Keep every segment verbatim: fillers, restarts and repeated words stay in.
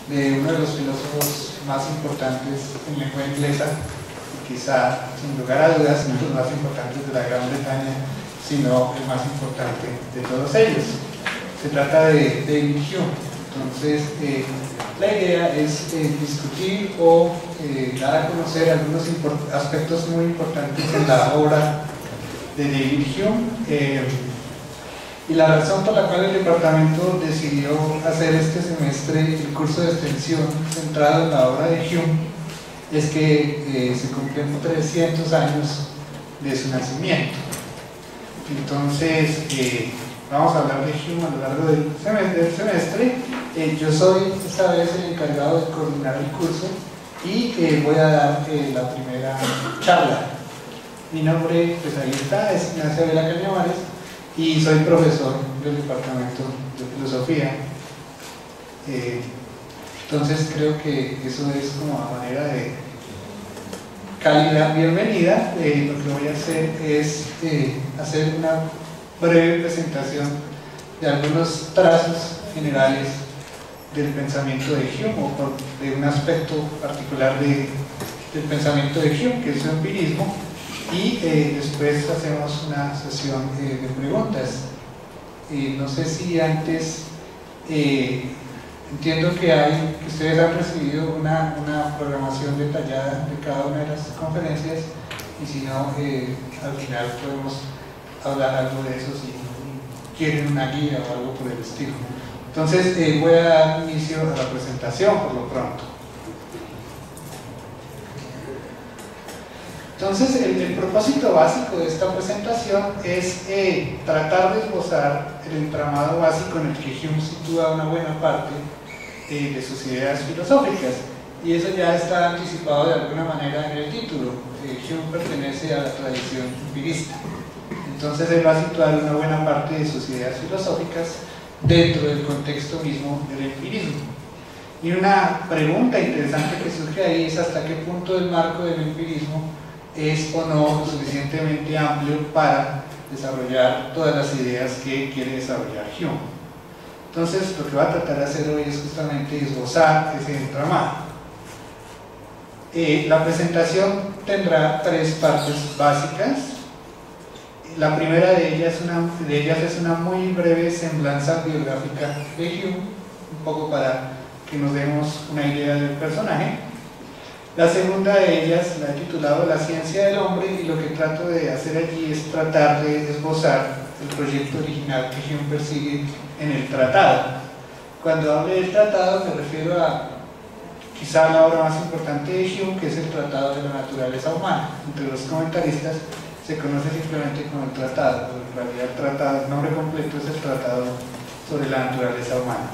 de uno de los filósofos más importantes en lengua inglesa, y quizá, sin lugar a dudas, no los más importantes de la Gran Bretaña, sino el más importante de todos ellos. Se trata de David Hume. Entonces, eh, la idea es eh, discutir o eh, dar a conocer algunos aspectos muy importantes de la obra de David Hume. Eh, y la razón por la cual el departamento decidió hacer este semestre el curso de extensión centrado en la obra de Hume es que eh, se cumplen trescientos años de su nacimiento. Entonces, eh, vamos a hablar de Hume a lo largo del semestre. Del semestre. Eh, yo soy esta vez el encargado de coordinar el curso y eh, voy a dar eh, la primera charla. Mi nombre, pues ahí está, es Ignacio Vela Cañamares y soy profesor del departamento de filosofía. Eh, entonces creo que eso es como a manera de cálida bienvenida. Eh, lo que voy a hacer es eh, hacer una breve presentación de algunos trazos generales del pensamiento de Hume, o de un aspecto particular de, del pensamiento de Hume, que es su empirismo, y eh, después hacemos una sesión eh, de preguntas. Eh, no sé si antes, eh, entiendo que, hay, que ustedes han recibido una, una programación detallada de cada una de las conferencias, y si no, eh, al final podemos hablar algo de eso si quieren una guía o algo por el estilo. Entonces eh, voy a dar inicio a la presentación por lo pronto. Entonces el, el propósito básico de esta presentación es eh, tratar de esbozar el entramado básico en el que Hume sitúa una buena parte eh, de sus ideas filosóficas, y eso ya está anticipado de alguna manera en el título. eh, Hume pertenece a la tradición empirista. Entonces él va a situar una buena parte de sus ideas filosóficas dentro del contexto mismo del empirismo. Y una pregunta interesante que surge ahí es hasta qué punto el marco del empirismo es o no lo suficientemente amplio para desarrollar todas las ideas que quiere desarrollar Hume. Entonces lo que va a tratar de hacer hoy es justamente esbozar ese entramado. Eh, la presentación tendrá tres partes básicas. La primera de ellas, una, de ellas es una muy breve semblanza biográfica de Hume, un poco para que nos demos una idea del personaje. La segunda de ellas la he titulado La ciencia del hombre, y lo que trato de hacer allí es tratar de esbozar el proyecto original que Hume persigue en el tratado. Cuando hable del tratado me refiero a quizá la obra más importante de Hume, que es el Tratado de la Naturaleza Humana. Entre los comentaristas se conoce simplemente como el tratado, pero en realidad el tratado, el nombre completo es el Tratado sobre la Naturaleza Humana.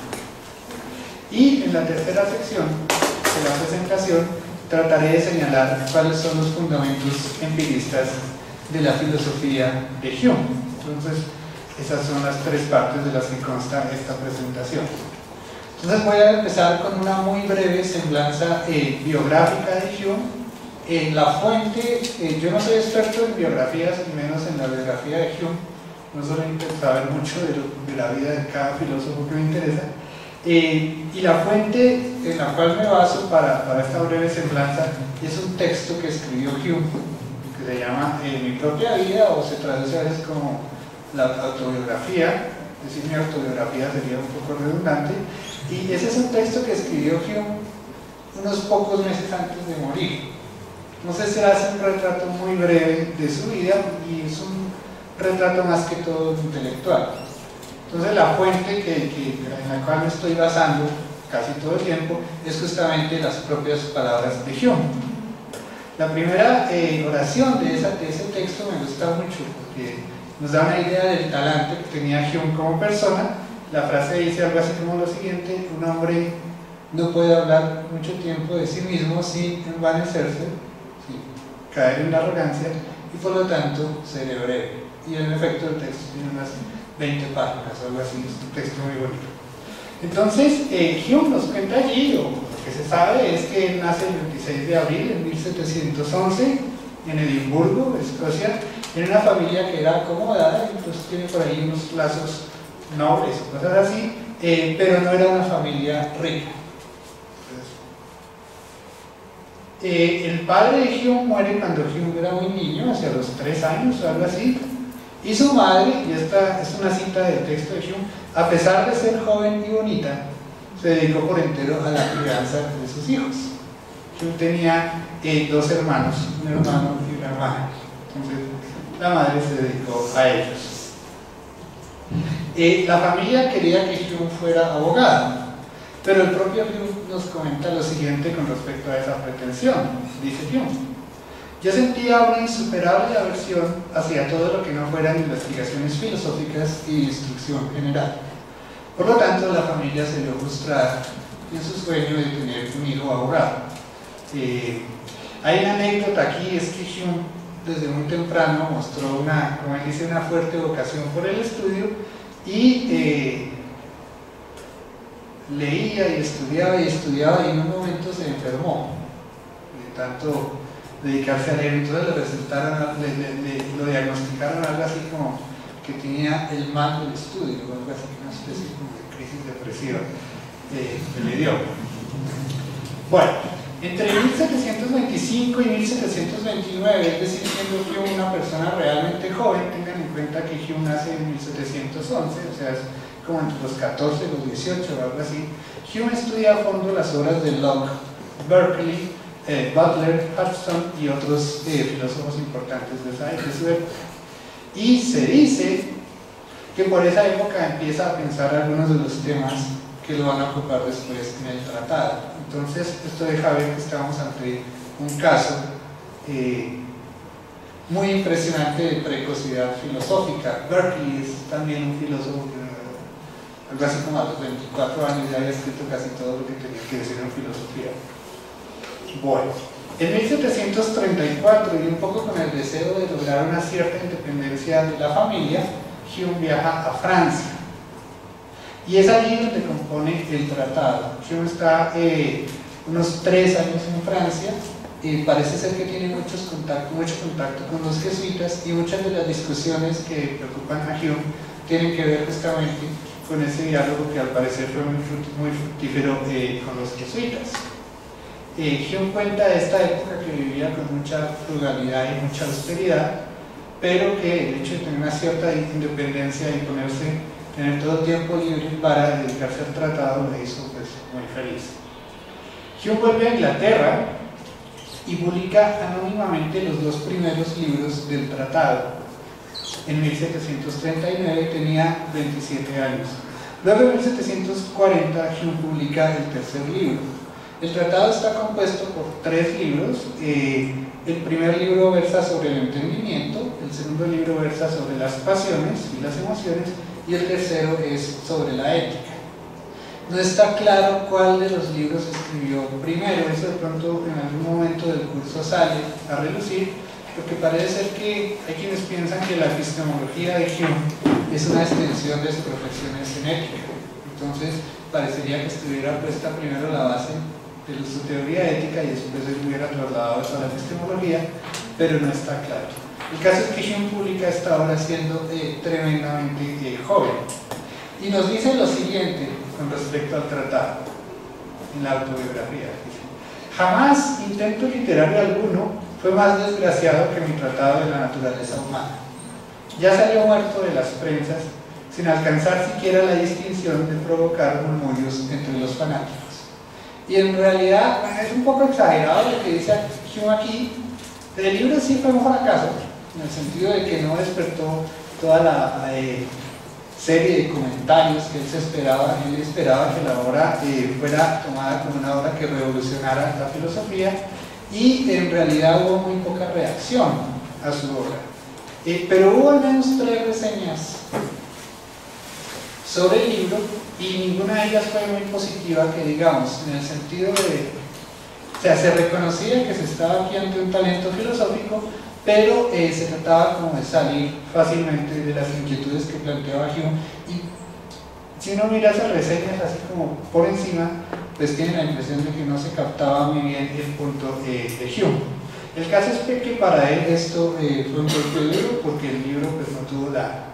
Y en la tercera sección de la presentación trataré de señalar cuáles son los fundamentos empiristas de la filosofía de Hume. Entonces, esas son las tres partes de las que consta esta presentación. Entonces voy a empezar con una muy breve semblanza eh, biográfica de Hume. Eh, la fuente, eh, yo no soy experto en biografías, ni menos en la biografía de Hume, no suelo saber mucho de, lo, de la vida de cada filósofo que me interesa, eh, y la fuente en la cual me baso para, para esta breve semblanza es un texto que escribió Hume, que se llama eh, Mi propia vida, o se traduce a veces como la autobiografía. Decir mi autobiografía sería un poco redundante, y ese es un texto que escribió Hume unos pocos meses antes de morir. No sé si hace un retrato muy breve de su vida, y es un retrato más que todo intelectual. Entonces la fuente que, que, en la cual me estoy basando casi todo el tiempo es justamente las propias palabras de Hume. La primera eh, oración de, esa, de ese texto me gusta mucho, porque nos da una idea del talante que tenía Hume como persona. La frase dice algo así como lo siguiente: un hombre no puede hablar mucho tiempo de sí mismo sin envanecerse, caer en la arrogancia, y por lo tanto ser breve. Y en efecto el texto tiene unas veinte páginas o algo así, es un texto muy bonito. Entonces eh, Hume nos cuenta allí, o lo que se sabe es que él nace el veintiséis de abril de mil setecientos once en Edimburgo, Escocia, en una familia que era acomodada, entonces tiene por ahí unos lazos nobles o cosas así, eh, pero no era una familia rica. Eh, el padre de Hume muere cuando Hume era muy niño, hacia los tres años o algo así, y su madre, y esta es una cita del texto de Hume, a pesar de ser joven y bonita, se dedicó por entero a la crianza de sus hijos. Hume tenía eh, dos hermanos, un hermano y una hermana, entonces la madre se dedicó a ellos. Eh, la familia quería que Hume fuera abogado, pero el propio Hume nos comenta lo siguiente con respecto a esa pretensión. Dice Hume: yo sentía una insuperable aversión hacia todo lo que no fueran investigaciones filosóficas y instrucción general. Por lo tanto, la familia se vio frustrada en su sueño de tener un hijo abogado. Eh, hay una anécdota aquí, es que Hume desde muy temprano mostró una, como él dice, una fuerte vocación por el estudio y eh, leía y estudiaba y estudiaba y en un momento se enfermó de tanto dedicarse a leer. Entonces le resultaron, le, le, le, lo diagnosticaron algo así como que tenía el mal del estudio, algo así, una especie como de crisis depresiva eh, que le dio. Bueno, entre mil setecientos veinticinco y mil setecientos veintinueve, es decir, siendo Hume una persona realmente joven, tengan en cuenta que Hume nace en mil setecientos once, o sea, es como entre los catorce y los dieciocho o algo así. Hume estudia a fondo las obras de Locke, Berkeley, eh, Butler, Hudson y otros eh, filósofos importantes de esa época. Y se dice que por esa época empieza a pensar algunos de los temas que lo van a ocupar después en el tratado. Entonces, esto deja ver que estamos ante un caso eh, muy impresionante de precocidad filosófica. Berkeley es también un filósofo que algo así como a los veinticuatro años ya había escrito casi todo lo que tenía que decir en filosofía. Bueno, en mil setecientos treinta y cuatro, y un poco con el deseo de lograr una cierta independencia de la familia, Hume viaja a Francia. Y es allí donde compone el tratado. Hume está eh, unos tres años en Francia, y parece ser que tiene muchos contactos, mucho contacto con los jesuitas, y muchas de las discusiones que preocupan a Hume tienen que ver justamente con ese diálogo que al parecer fue muy, muy fructífero eh, con los jesuitas. Eh, Hume cuenta de esta época que vivía con mucha frugalidad y mucha austeridad, pero que el hecho de tener una cierta independencia y ponerse, tener todo el tiempo libre para dedicarse al tratado le hizo pues, muy feliz. Hume vuelve a Inglaterra y publica anónimamente los dos primeros libros del tratado. En mil setecientos treinta y nueve tenía veintisiete años. Luego en mil setecientos cuarenta Hume publica el tercer libro. El tratado está compuesto por tres libros. Eh, el primer libro versa sobre el entendimiento, el segundo libro versa sobre las pasiones y las emociones, y el tercero es sobre la ética. No está claro cuál de los libros escribió primero, eso de pronto en algún momento del curso sale a relucir, porque parece ser que hay quienes piensan que la epistemología de Hume es una extensión de sus reflexiones en ética. Entonces parecería que estuviera puesta primero la base de su teoría ética y después él hubiera trasladado eso a la epistemología, pero no está claro. El caso es que Hume publica esta obra siendo eh, tremendamente eh, joven, y nos dice lo siguiente con respecto al tratado en la autobiografía. Jamás intento literario alguno fue más desgraciado que mi tratado de la naturaleza humana. Ya salió muerto de las prensas sin alcanzar siquiera la distinción de provocar murmullos entre los fanáticos. Y en realidad es un poco exagerado lo que dice Hume aquí. El libro sí fue un fracaso, en el sentido de que no despertó toda la eh, serie de comentarios que él se esperaba. Él esperaba que la obra eh, fuera tomada como una obra que revolucionara la filosofía, y en realidad hubo muy poca reacción a su obra. Eh, pero hubo al menos tres reseñas sobre el libro, y ninguna de ellas fue muy positiva, que digamos, en el sentido de, o sea, se reconocía que se estaba aquí ante un talento filosófico, pero eh, se trataba como de salir fácilmente de las inquietudes que planteaba Hume, y si uno mira esas reseñas así como por encima, pues tiene la impresión de que no se captaba muy bien el punto eh, de Hume. El caso es que para él esto eh, fue un golpe duro, porque el libro pues no tuvo la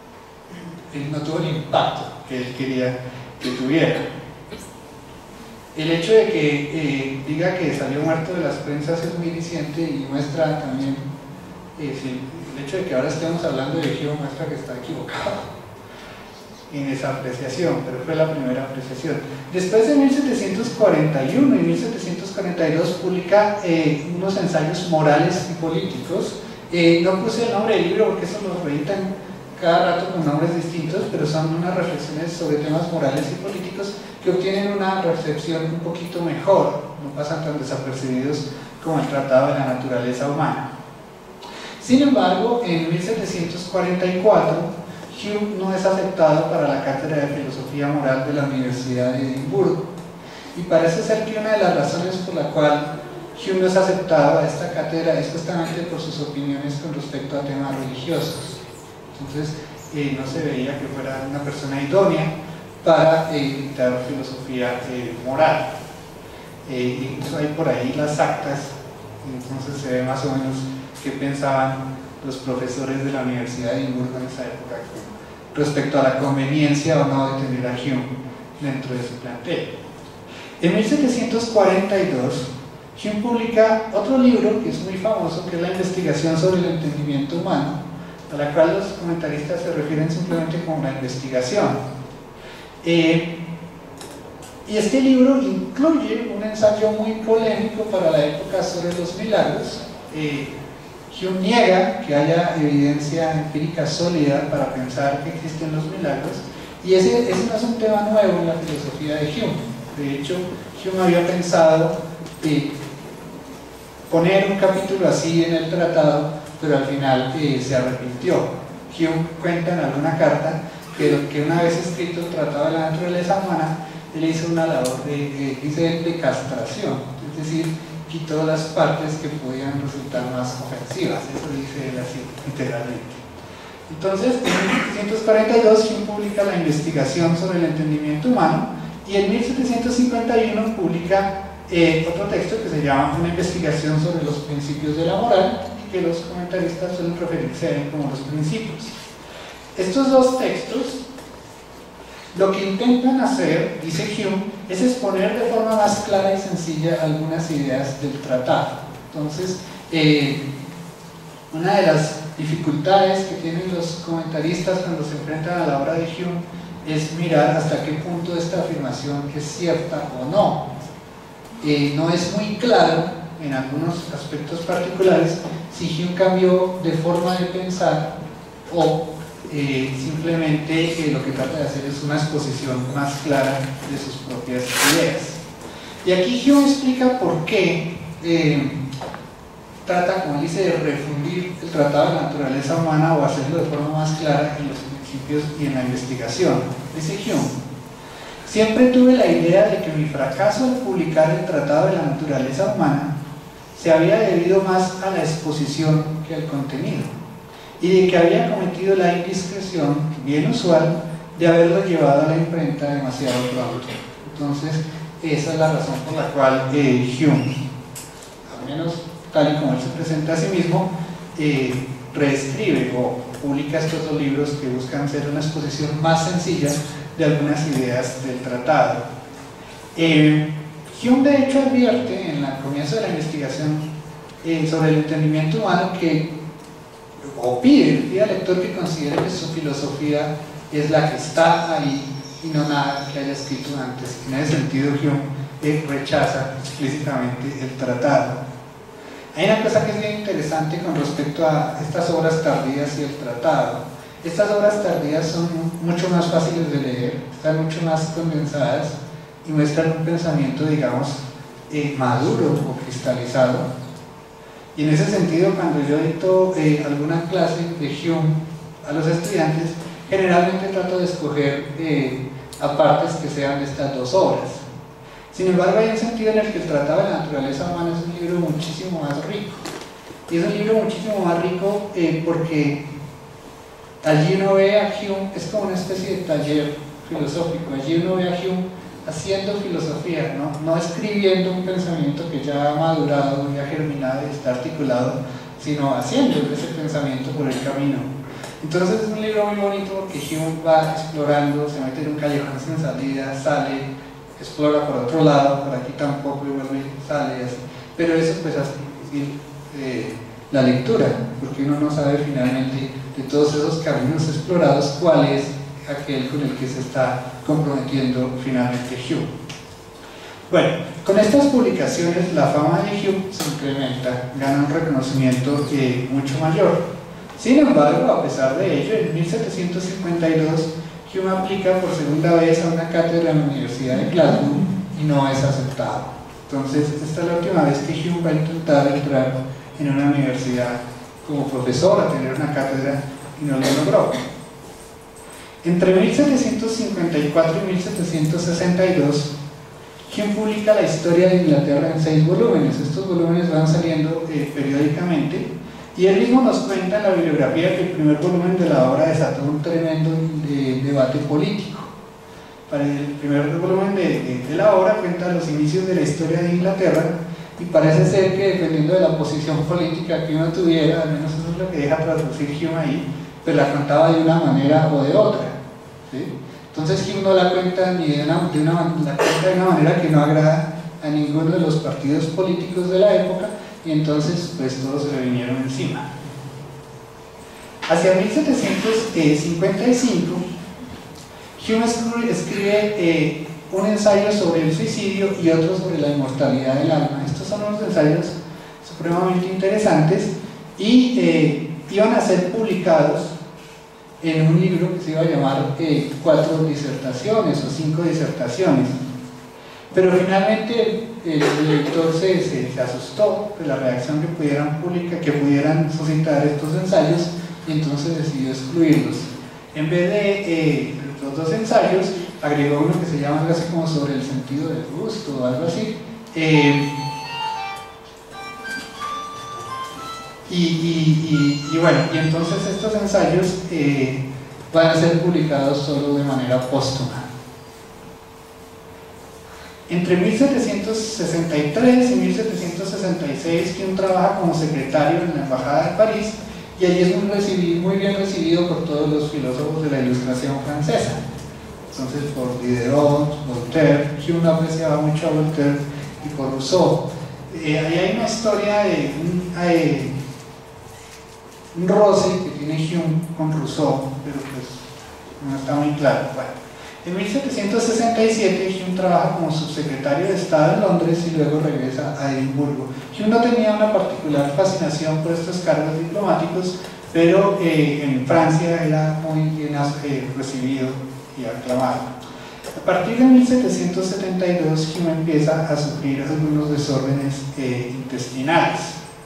no tuvo el impacto que él quería que tuviera. El hecho de que eh, diga que salió muerto de las prensas es muy diciente y muestra también, eh, si, el hecho de que ahora estemos hablando de Hume muestra que está equivocado en esa apreciación, pero fue la primera apreciación. Después de mil setecientos cuarenta y uno y mil setecientos cuarenta y dos publica eh, unos ensayos morales y políticos. Eh, no puse el nombre del libro porque eso lo reeditan cada rato con nombres distintos, pero son unas reflexiones sobre temas morales y políticos que obtienen una recepción un poquito mejor, no pasan tan desapercibidos como el Tratado de la Naturaleza Humana. Sin embargo, en mil setecientos cuarenta y cuatro, Hume no es aceptado para la cátedra de Filosofía Moral de la Universidad de Edimburgo, y parece ser que una de las razones por la cual Hume no es aceptado a esta cátedra es justamente por sus opiniones con respecto a temas religiosos. Entonces, eh, no se veía que fuera una persona idónea para eh, dictar filosofía eh, moral. Eh, incluso hay por ahí las actas, entonces se ve más o menos qué pensaban los profesores de la Universidad de Edimburgo en esa época respecto a la conveniencia o no de tener a Hume dentro de su plantel. En mil setecientos cuarenta y dos, Hume publica otro libro que es muy famoso, que es la Investigación sobre el Entendimiento Humano, a la cual los comentaristas se refieren simplemente como la investigación. Eh, y este libro incluye un ensayo muy polémico para la época sobre los milagros. Eh, Hume niega que haya evidencia empírica sólida para pensar que existen los milagros, y ese, ese no es un tema nuevo en la filosofía de Hume. De hecho, Hume había pensado eh, poner un capítulo así en el tratado, pero al final eh, se arrepintió. Hume cuenta en alguna carta que, que una vez escrito el Tratado de la Naturaleza Humana, él hizo una labor de, de, dice, de castración, es decir, quitó las partes que podían resultar más ofensivas. Eso dice él así, literalmente. Entonces, en mil setecientos cuarenta y dos, Hume publica la Investigación sobre el Entendimiento Humano, y en mil setecientos cincuenta y uno publica eh, otro texto que se llama Una investigación sobre los principios de la moral, que los comentaristas suelen referirse a él como los principios. Estos dos textos lo que intentan hacer, dice Hume, es exponer de forma más clara y sencilla algunas ideas del tratado. Entonces, eh, una de las dificultades que tienen los comentaristas cuando se enfrentan a la obra de Hume es mirar hasta qué punto esta afirmación es cierta o no. Eh, no es muy claro, en algunos aspectos particulares, si Hume cambió de forma de pensar o Eh, simplemente eh, lo que trata de hacer es una exposición más clara de sus propias ideas. Y aquí Hume explica por qué eh, trata, como dice, de refundir el Tratado de la Naturaleza Humana o hacerlo de forma más clara en los principios y en la investigación. Dice Hume: siempre tuve la idea de que mi fracaso al publicar el Tratado de la Naturaleza Humana se había debido más a la exposición que al contenido, y de que había cometido la indiscreción bien usual de haberlo llevado a la imprenta demasiado pronto. Entonces, esa es la razón por la cual eh, Hume, al menos tal y como él se presenta a sí mismo, eh, reescribe o publica estos dos libros que buscan ser una exposición más sencilla de algunas ideas del tratado. Eh, Hume, de hecho, advierte en el comienzo de la investigación eh, sobre el entendimiento humano que o pide, pide al lector que considere que su filosofía es la que está ahí y no nada que haya escrito antes. En ese sentido, Hume eh, rechaza explícitamente el tratado. Hay una cosa que es bien interesante con respecto a estas obras tardías y el tratado. Estas obras tardías son mucho más fáciles de leer, están mucho más condensadas y muestran un pensamiento, digamos, eh, maduro o cristalizado. Y en ese sentido, cuando yo dicto eh, alguna clase de Hume a los estudiantes, generalmente trato de escoger eh, apartes que sean de estas dos obras. Sin embargo, hay un sentido en el que el Tratado de la Naturaleza Humana es un libro muchísimo más rico. Y es un libro muchísimo más rico eh, porque allí uno ve a Hume, es como una especie de taller filosófico, allí uno ve a Hume haciendo filosofía, ¿no? No escribiendo un pensamiento que ya ha madurado, ya ha germinado y está articulado, sino haciendo ese pensamiento por el camino. Entonces es un libro muy bonito porque Hume va explorando, se mete en un callejón sin salida, sale, explora por otro lado, por aquí tampoco, y vuelve y sale y así. Pero eso pues hace difícil eh, la lectura, porque uno no sabe finalmente de todos esos caminos explorados cuál es aquel con el que se está comprometiendo finalmente Hume. Bueno, con estas publicaciones la fama de Hume se incrementa, gana un reconocimiento eh, mucho mayor. Sin embargo, a pesar de ello, en mil setecientos cincuenta y dos Hume aplica por segunda vez a una cátedra en la Universidad de Glasgow y no es aceptado. Entonces, esta es la última vez que Hume va a intentar entrar en una universidad como profesor, a tener una cátedra, y no lo logró. Entre mil setecientos cincuenta y cuatro y mil setecientos sesenta y dos, Hume publica la historia de Inglaterra en seis volúmenes. Estos volúmenes van saliendo eh, periódicamente, y él mismo nos cuenta en la bibliografía que el primer volumen de la obra desató un tremendo de, debate político. Para el primer volumen de, de, de la obra cuenta los inicios de la historia de Inglaterra, y parece ser que dependiendo de la posición política que uno tuviera, al menos eso es lo que deja traducir Hume ahí, pues la contaba de una manera o de otra, ¿sí? Entonces Hume no la cuenta ni de una, de una, la cuenta de una manera que no agrada a ninguno de los partidos políticos de la época, y entonces pues todos se le vinieron encima. Hacia mil setecientos cincuenta y cinco, Hume escribe eh, un ensayo sobre el suicidio y otro sobre la inmortalidad del alma. Estos son unos ensayos supremamente interesantes, y eh, iban a ser publicados en un libro que se iba a llamar eh, Cuatro disertaciones o Cinco disertaciones. Pero finalmente el lector se, se, se asustó de la reacción que pudieran, publicar, que pudieran suscitar estos ensayos, y entonces decidió excluirlos. En vez de eh, los dos ensayos, agregó uno que se llama algo así como sobre el sentido del gusto o algo así. Eh, y, y, y, y bueno, y entonces estos ensayos eh, van a ser publicados solo de manera póstuma. Entre mil setecientos sesenta y tres y mil setecientos sesenta y seis, Hume trabaja como secretario en la Embajada de París, y allí es muy, recibido, muy bien recibido por todos los filósofos de la Ilustración francesa. Entonces, por Diderot, Voltaire, Hume apreciaba mucho a Voltaire, y por Rousseau. Eh, ahí hay una historia de un, eh, un roce que tiene Hume con Rousseau, pero pues no está muy claro. Bueno, en mil setecientos sesenta y siete, Hume trabaja como subsecretario de Estado en Londres y luego regresa a Edimburgo. Hume no tenía una particular fascinación por estos cargos diplomáticos, pero eh, en Francia era muy bien eh, recibido y aclamado. A partir de mil setecientos setenta y dos, Hume empieza a sufrir algunos desórdenes eh, intestinales.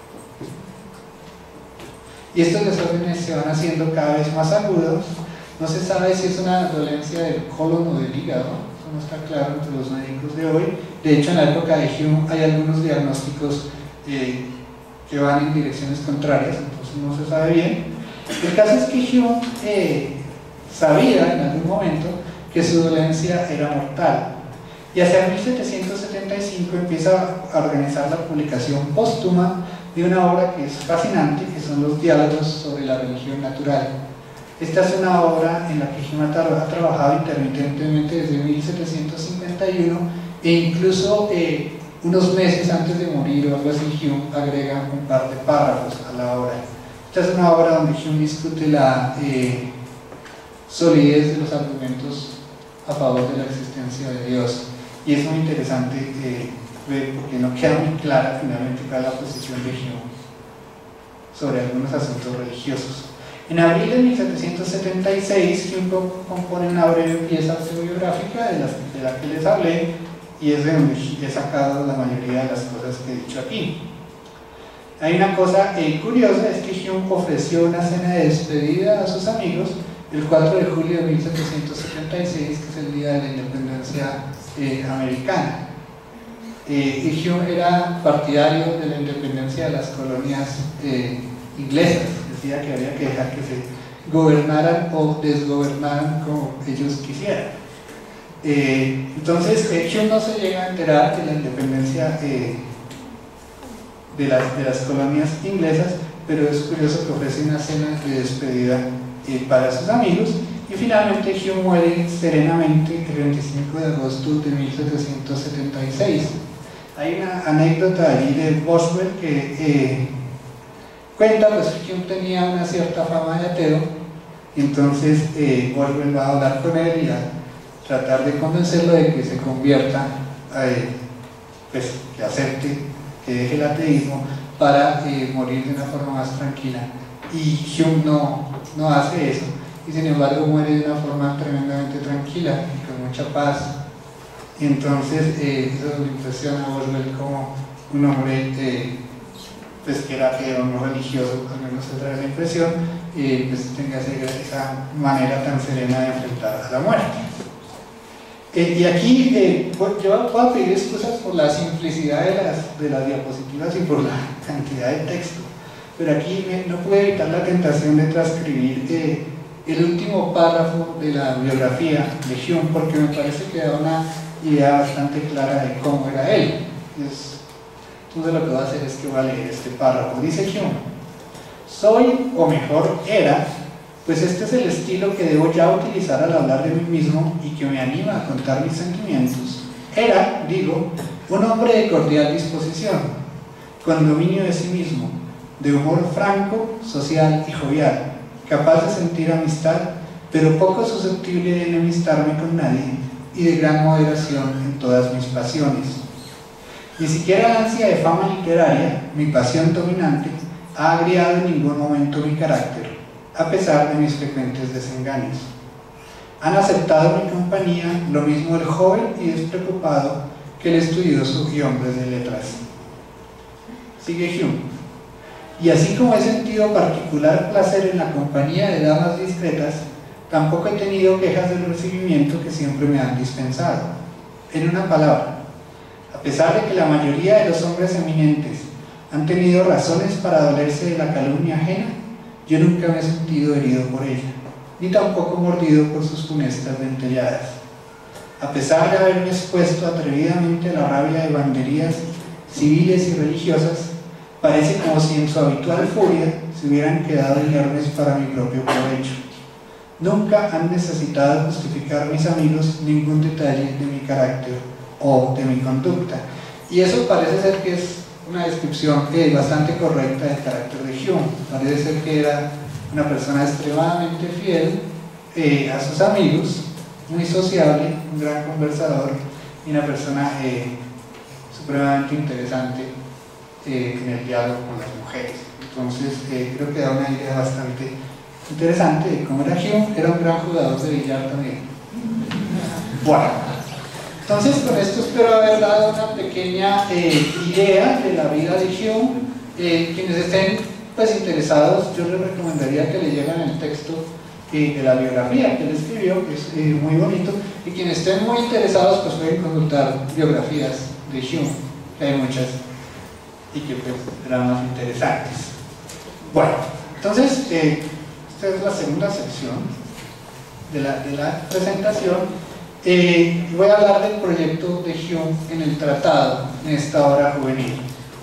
Y estos desórdenes se van haciendo cada vez más agudos. No se sabe si es una dolencia del colon o del hígado, eso no está claro entre los médicos de hoy. De hecho, en la época de Hume hay algunos diagnósticos eh, que van en direcciones contrarias, entonces no se sabe bien. El caso es que Hume eh, sabía en algún momento que su dolencia era mortal, y hacia mil setecientos setenta y cinco empieza a organizar la publicación póstuma de una obra que es fascinante, que son los diálogos sobre la religión natural. Esta es una obra en la que Hume ha trabajado intermitentemente desde mil setecientos cincuenta y uno, e incluso eh, unos meses antes de morir o algo así, Hume agrega un par de párrafos a la obra. Esta es una obra donde Hume discute la eh, solidez de los argumentos a favor de la existencia de Dios, y es muy interesante eh, ver, porque no queda muy clara finalmente cuál es la posición de Hume sobre algunos asuntos religiosos. En abril de mil setecientos setenta y seis, Hume compone una breve pieza autobiográfica de la, de la que les hablé, y es de donde he sacado la mayoría de las cosas que he dicho aquí. Hay una cosa eh, curiosa, es que Hume ofreció una cena de despedida a sus amigos el cuatro de julio de mil setecientos setenta y seis, que es el día de la independencia eh, americana. Eh, y Hume era partidario de la independencia de las colonias eh, inglesas. Decía que había que dejar que se gobernaran o desgobernaran como ellos quisieran. Eh, entonces, eh, Hume no se llega a enterar de la independencia eh, de, las, de las colonias inglesas, pero es curioso que ofrece una cena de despedida eh, para sus amigos, y finalmente Hume muere serenamente el veinticinco de agosto de mil setecientos setenta y seis. Hay una anécdota allí de Boswell que eh, cuenta pues que Hume tenía una cierta fama de ateo, y entonces eh, Boswell va a hablar con él y a tratar de convencerlo de que se convierta, eh, pues que acepte, que deje el ateísmo para eh, morir de una forma más tranquila. Y Hume no, no hace eso, y sin embargo muere de una forma tremendamente tranquila y con mucha paz. Y entonces eh, eso le impresiona a Boswell como un hombre eh, pues que era ateo, no religioso, al menos esa era la impresión, y pues tenga esa manera tan serena de enfrentar a la muerte. Eh, y aquí eh, yo puedo pedir excusas por la simplicidad de las, de las diapositivas y por la cantidad de texto, pero aquí me, no pude evitar la tentación de transcribir eh, el último párrafo de la biografía de Hume, porque me parece que da una idea bastante clara de cómo era él. Es, entonces lo que voy a hacer es que voy a leer este párrafo. Dice Hume: soy, o mejor, era, pues este es el estilo que debo ya utilizar al hablar de mí mismo y que me anima a contar mis sentimientos. Era, digo, un hombre de cordial disposición, con dominio de sí mismo, de humor franco, social y jovial, capaz de sentir amistad, pero poco susceptible de enemistarme con nadie, y de gran moderación en todas mis pasiones. Ni siquiera la ansia de fama literaria, mi pasión dominante, ha agriado en ningún momento mi carácter, a pesar de mis frecuentes desengaños. Han aceptado mi compañía lo mismo el joven y despreocupado que el estudioso y hombre de letras. Sigue Hume: y así como he sentido particular placer en la compañía de damas discretas, tampoco he tenido quejas del recibimiento que siempre me han dispensado. En una palabra, a pesar de que la mayoría de los hombres eminentes han tenido razones para dolerse de la calumnia ajena, yo nunca me he sentido herido por ella, ni tampoco mordido por sus funestas dentelladas. A pesar de haberme expuesto atrevidamente a la rabia de banderías civiles y religiosas, parece como si en su habitual furia se hubieran quedado inermes para mi propio provecho. Nunca han necesitado justificar mis amigos ningún detalle de mi carácter o de mi conducta. Y eso parece ser que es una descripción eh, bastante correcta del carácter de Hume. Parece ser que era una persona extremadamente fiel eh, a sus amigos, muy sociable, un gran conversador y una persona eh, supremamente interesante eh, en el diálogo con las mujeres. Entonces eh, creo que da una idea bastante interesante de cómo era Hume. Era un gran jugador de billar también. Bueno, entonces con esto espero haber dado una pequeña eh, idea de la vida de Hume. Eh, quienes estén pues interesados, yo les recomendaría que leyeran el texto eh, de la biografía que él escribió, que es eh, muy bonito, y quienes estén muy interesados pues pueden consultar biografías de Hume, que hay muchas y que pues eran más interesantes. Bueno, entonces eh, esta es la segunda sección de la, de la presentación. Eh, voy a hablar del proyecto de Hume en el tratado, en esta obra juvenil.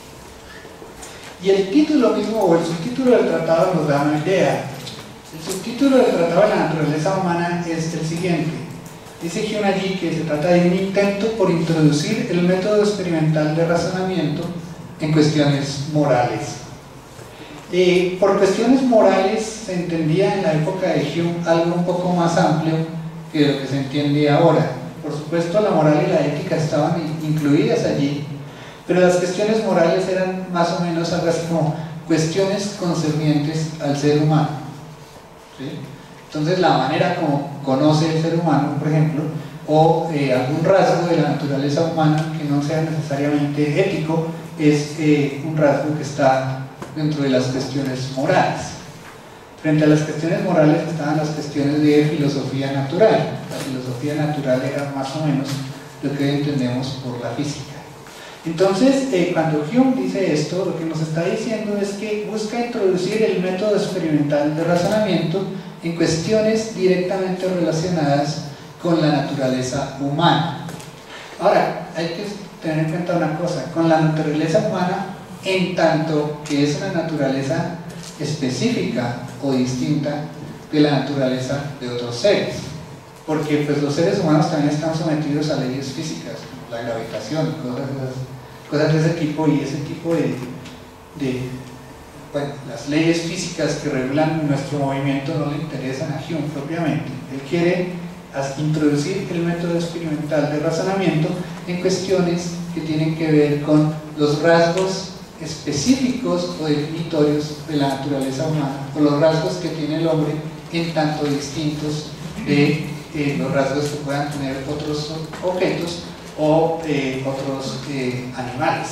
Y el título mismo, o el subtítulo del tratado, nos da una idea. El subtítulo del tratado de la naturaleza humana es el siguiente. Dice Hume allí que se trata de un intento por introducir el método experimental de razonamiento en cuestiones morales. Eh, por cuestiones morales se entendía en la época de Hume algo un poco más amplio que lo que se entiende ahora. Por supuesto, la moral y la ética estaban incluidas allí, pero las cuestiones morales eran más o menos algo así como cuestiones concernientes al ser humano, ¿sí? Entonces la manera como conoce el ser humano, por ejemplo, o eh, algún rasgo de la naturaleza humana que no sea necesariamente ético, es eh, un rasgo que está dentro de las cuestiones morales. Frente a las cuestiones morales estaban las cuestiones de filosofía natural. La filosofía natural era más o menos lo que hoy entendemos por la física. Entonces, eh, cuando Hume dice esto, lo que nos está diciendo es que busca introducir el método experimental de razonamiento en cuestiones directamente relacionadas con la naturaleza humana. Ahora, hay que tener en cuenta una cosa: con la naturaleza humana, en tanto que es una naturaleza específica o distinta de la naturaleza de otros seres, porque pues los seres humanos también están sometidos a leyes físicas, como la gravitación, cosas, cosas de ese tipo, y ese tipo de, de bueno, las leyes físicas que regulan nuestro movimiento no le interesan a Hume propiamente. Él quiere introducir el método experimental de razonamiento en cuestiones que tienen que ver con los rasgos específicos o definitorios de la naturaleza humana, o los rasgos que tiene el hombre en tanto distintos de eh, los rasgos que puedan tener otros objetos o eh, otros eh, animales.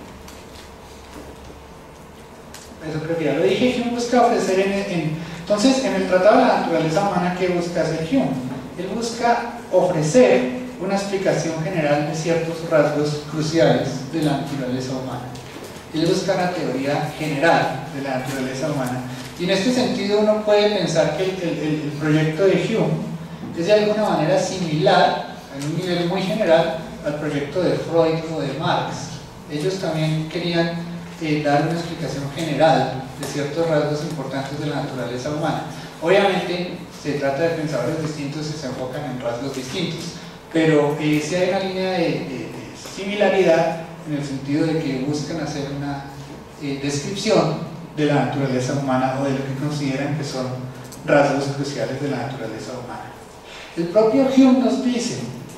Eso creo que ya lo dije. Hume busca ofrecer en, en, entonces en el Tratado de la Naturaleza Humana, ¿qué busca hacer Hume? Él busca ofrecer una explicación general de ciertos rasgos cruciales de la naturaleza humana. Él busca una teoría general de la naturaleza humana, y en este sentido uno puede pensar que el, el, el proyecto de Hume es de alguna manera similar, en un nivel muy general, al proyecto de Freud o de Marx. Ellos también querían eh, dar una explicación general de ciertos rasgos importantes de la naturaleza humana. Obviamente se trata de pensadores distintos y se enfocan en rasgos distintos, pero eh, sí hay una línea de, de, de similaridad, en el sentido de que buscan hacer una eh, descripción de la naturaleza humana, o de lo que consideran que son rasgos cruciales de la naturaleza humana. El propio Hume nos dice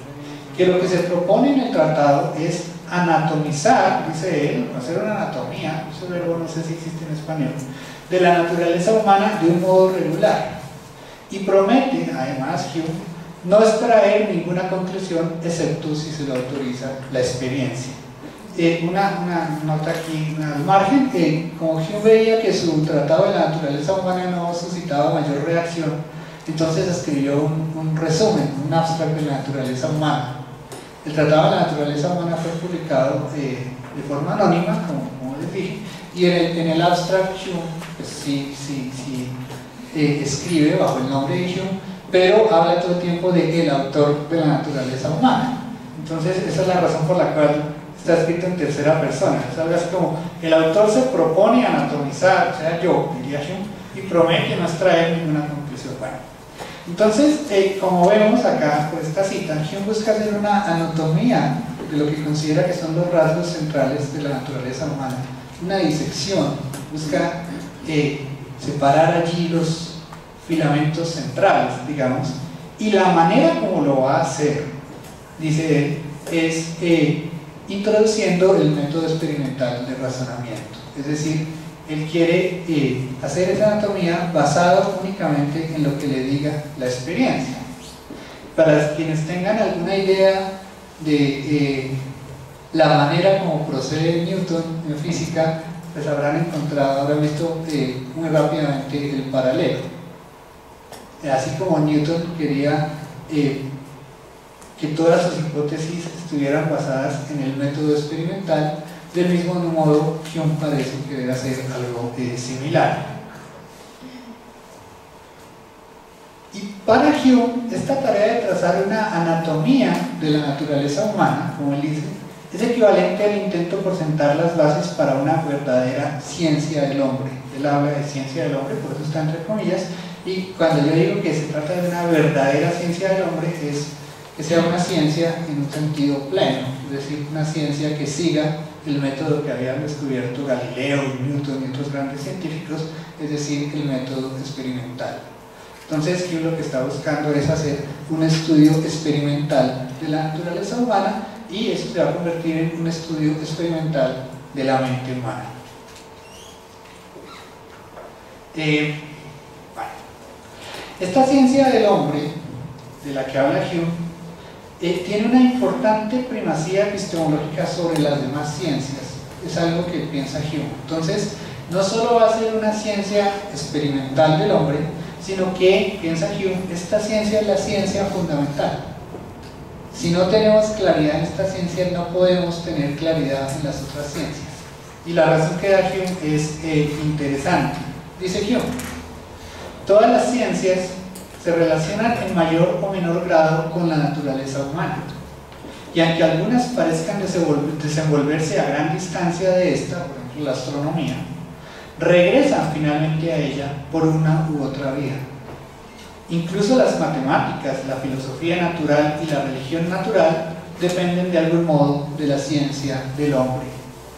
que lo que se propone en el tratado es anatomizar, dice él, hacer una anatomía, ese verbo no sé si existe en español, de la naturaleza humana de un modo regular, y promete, además, Hume, no extraer ninguna conclusión excepto si se lo autoriza la experiencia. Eh, una, una nota aquí al margen, eh, como Hume veía que su tratado de la naturaleza humana no suscitaba mayor reacción, entonces escribió un, un resumen, un abstract de la naturaleza humana. El tratado de la naturaleza humana fue publicado eh, de forma anónima, como, como les dije, y en el, en el abstract Hume pues, sí, sí, sí eh, escribe bajo el nombre de Hume, pero habla todo el tiempo de el autor de la naturaleza humana. Entonces esa es la razón por la cual está escrito en tercera persona. Es algo así como: el autor se propone anatomizar, o sea, yo, diría Hume, y promete no extraer ninguna conclusión. Bueno, entonces, eh, como vemos acá por esta cita, Hume busca hacer una anatomía de lo que considera que son los rasgos centrales de la naturaleza humana, una disección, busca eh, separar allí los filamentos centrales, digamos, y la manera como lo va a hacer, dice él, es eh, introduciendo el método experimental de razonamiento. Es decir, él quiere eh, hacer esa anatomía basado únicamente en lo que le diga la experiencia. Para quienes tengan alguna idea de eh, la manera como procede Newton en física, pues habrán encontrado, habrán visto eh, muy rápidamente el paralelo. Así como Newton quería eh, que todas sus hipótesis estuvieran basadas en el método experimental, del mismo modo Hume parece querer hacer algo eh, similar. Y para Hume, esta tarea de trazar una anatomía de la naturaleza humana, como él dice, es equivalente al intento por sentar las bases para una verdadera ciencia del hombre. Él habla de ciencia del hombre, por eso está entre comillas, y cuando yo digo que se trata de una verdadera ciencia del hombre, es que sea una ciencia en un sentido pleno, es decir, una ciencia que siga el método que habían descubierto Galileo y Newton y otros grandes científicos, es decir, el método experimental. Entonces, Hume lo que está buscando es hacer un estudio experimental de la naturaleza humana, y eso se va a convertir en un estudio experimental de la mente humana. Eh, bueno. Esta ciencia del hombre, de la que habla Hume, Eh, tiene una importante primacía epistemológica sobre las demás ciencias. Es algo que piensa Hume. Entonces, no solo va a ser una ciencia experimental del hombre, sino que, piensa Hume, esta ciencia es la ciencia fundamental. Si no tenemos claridad en esta ciencia, no podemos tener claridad en las otras ciencias. Y la razón que da Hume es eh, interesante. Dice Hume: todas las ciencias se relacionan en mayor o menor grado con la naturaleza humana, y aunque algunas parezcan desenvolverse a gran distancia de esta, por ejemplo la astronomía, regresan finalmente a ella por una u otra vía. Incluso las matemáticas, la filosofía natural y la religión natural dependen de algún modo de la ciencia del hombre.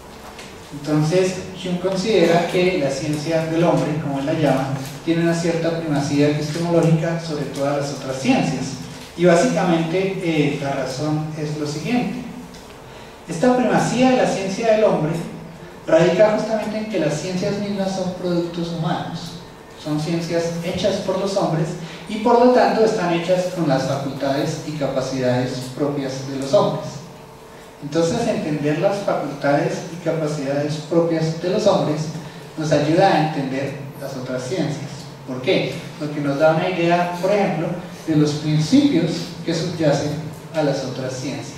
Entonces, Hume considera que la ciencia del hombre, como él la llama, tiene una cierta primacía epistemológica sobre todas las otras ciencias. Y básicamente eh, la razón es lo siguiente. Esta primacía de la ciencia del hombre radica justamente en que las ciencias mismas son productos humanos. Son ciencias hechas por los hombres y por lo tanto están hechas con las facultades y capacidades propias de los hombres. Entonces, entender las facultades y capacidades propias de los hombres nos ayuda a entender las otras ciencias. ¿Por qué? Porque nos da una idea, por ejemplo, de los principios que subyacen a las otras ciencias.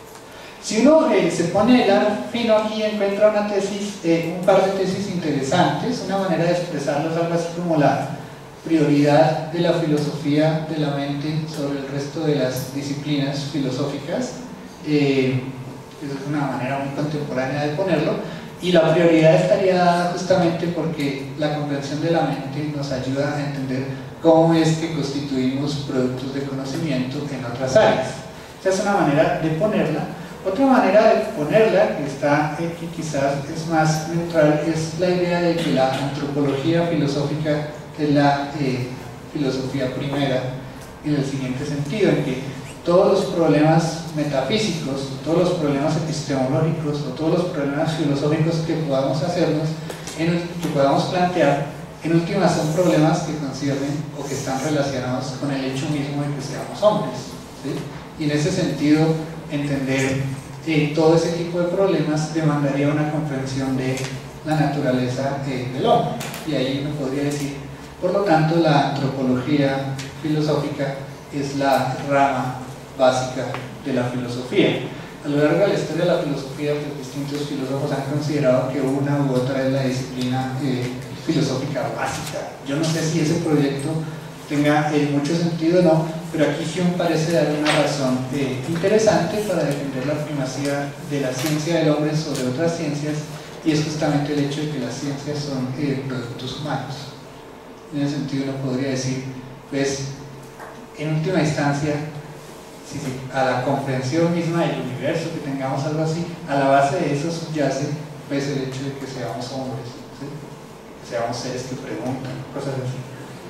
Si uno eh, se pone a hilar fino aquí, encuentra una tesis, eh, un par de tesis interesantes. Una manera de expresarlos algo así como la prioridad de la filosofía de la mente sobre el resto de las disciplinas filosóficas. Eh, es una manera muy contemporánea de ponerlo, y la prioridad estaría dada justamente porque la comprensión de la mente nos ayuda a entender cómo es que constituimos productos de conocimiento en otras áreas. Esa es una manera de ponerla. Otra manera de ponerla, que está eh, que quizás es más neutral, es la idea de que la antropología filosófica es la eh, filosofía primera, en el siguiente sentido, en que todos los problemas metafísicos, todos los problemas epistemológicos o todos los problemas filosóficos que podamos hacernos, en, que podamos plantear, en última son problemas que conciernen o que están relacionados con el hecho mismo de que seamos hombres, ¿sí? Y en ese sentido, entender eh, todo ese tipo de problemas demandaría una comprensión de la naturaleza eh, del hombre. Y ahí uno podría decir, por lo tanto, la antropología filosófica es la rama básica de la filosofía. A lo largo de la historia de la filosofía, pues, distintos filósofos han considerado que una u otra es la disciplina eh, filosófica básica. Yo no sé si ese proyecto tenga eh, mucho sentido o no, pero aquí Hume parece dar una razón eh, interesante para defender la primacía de la ciencia del hombre sobre otras ciencias, y es justamente el hecho de que las ciencias son eh, productos humanos. En ese sentido uno podría decir, pues, en última instancia, sí, sí, a la comprensión misma del universo, que tengamos algo así, a la base de eso subyace pues el hecho de que seamos hombres, ¿sí? Que seamos seres que preguntan, cosas así.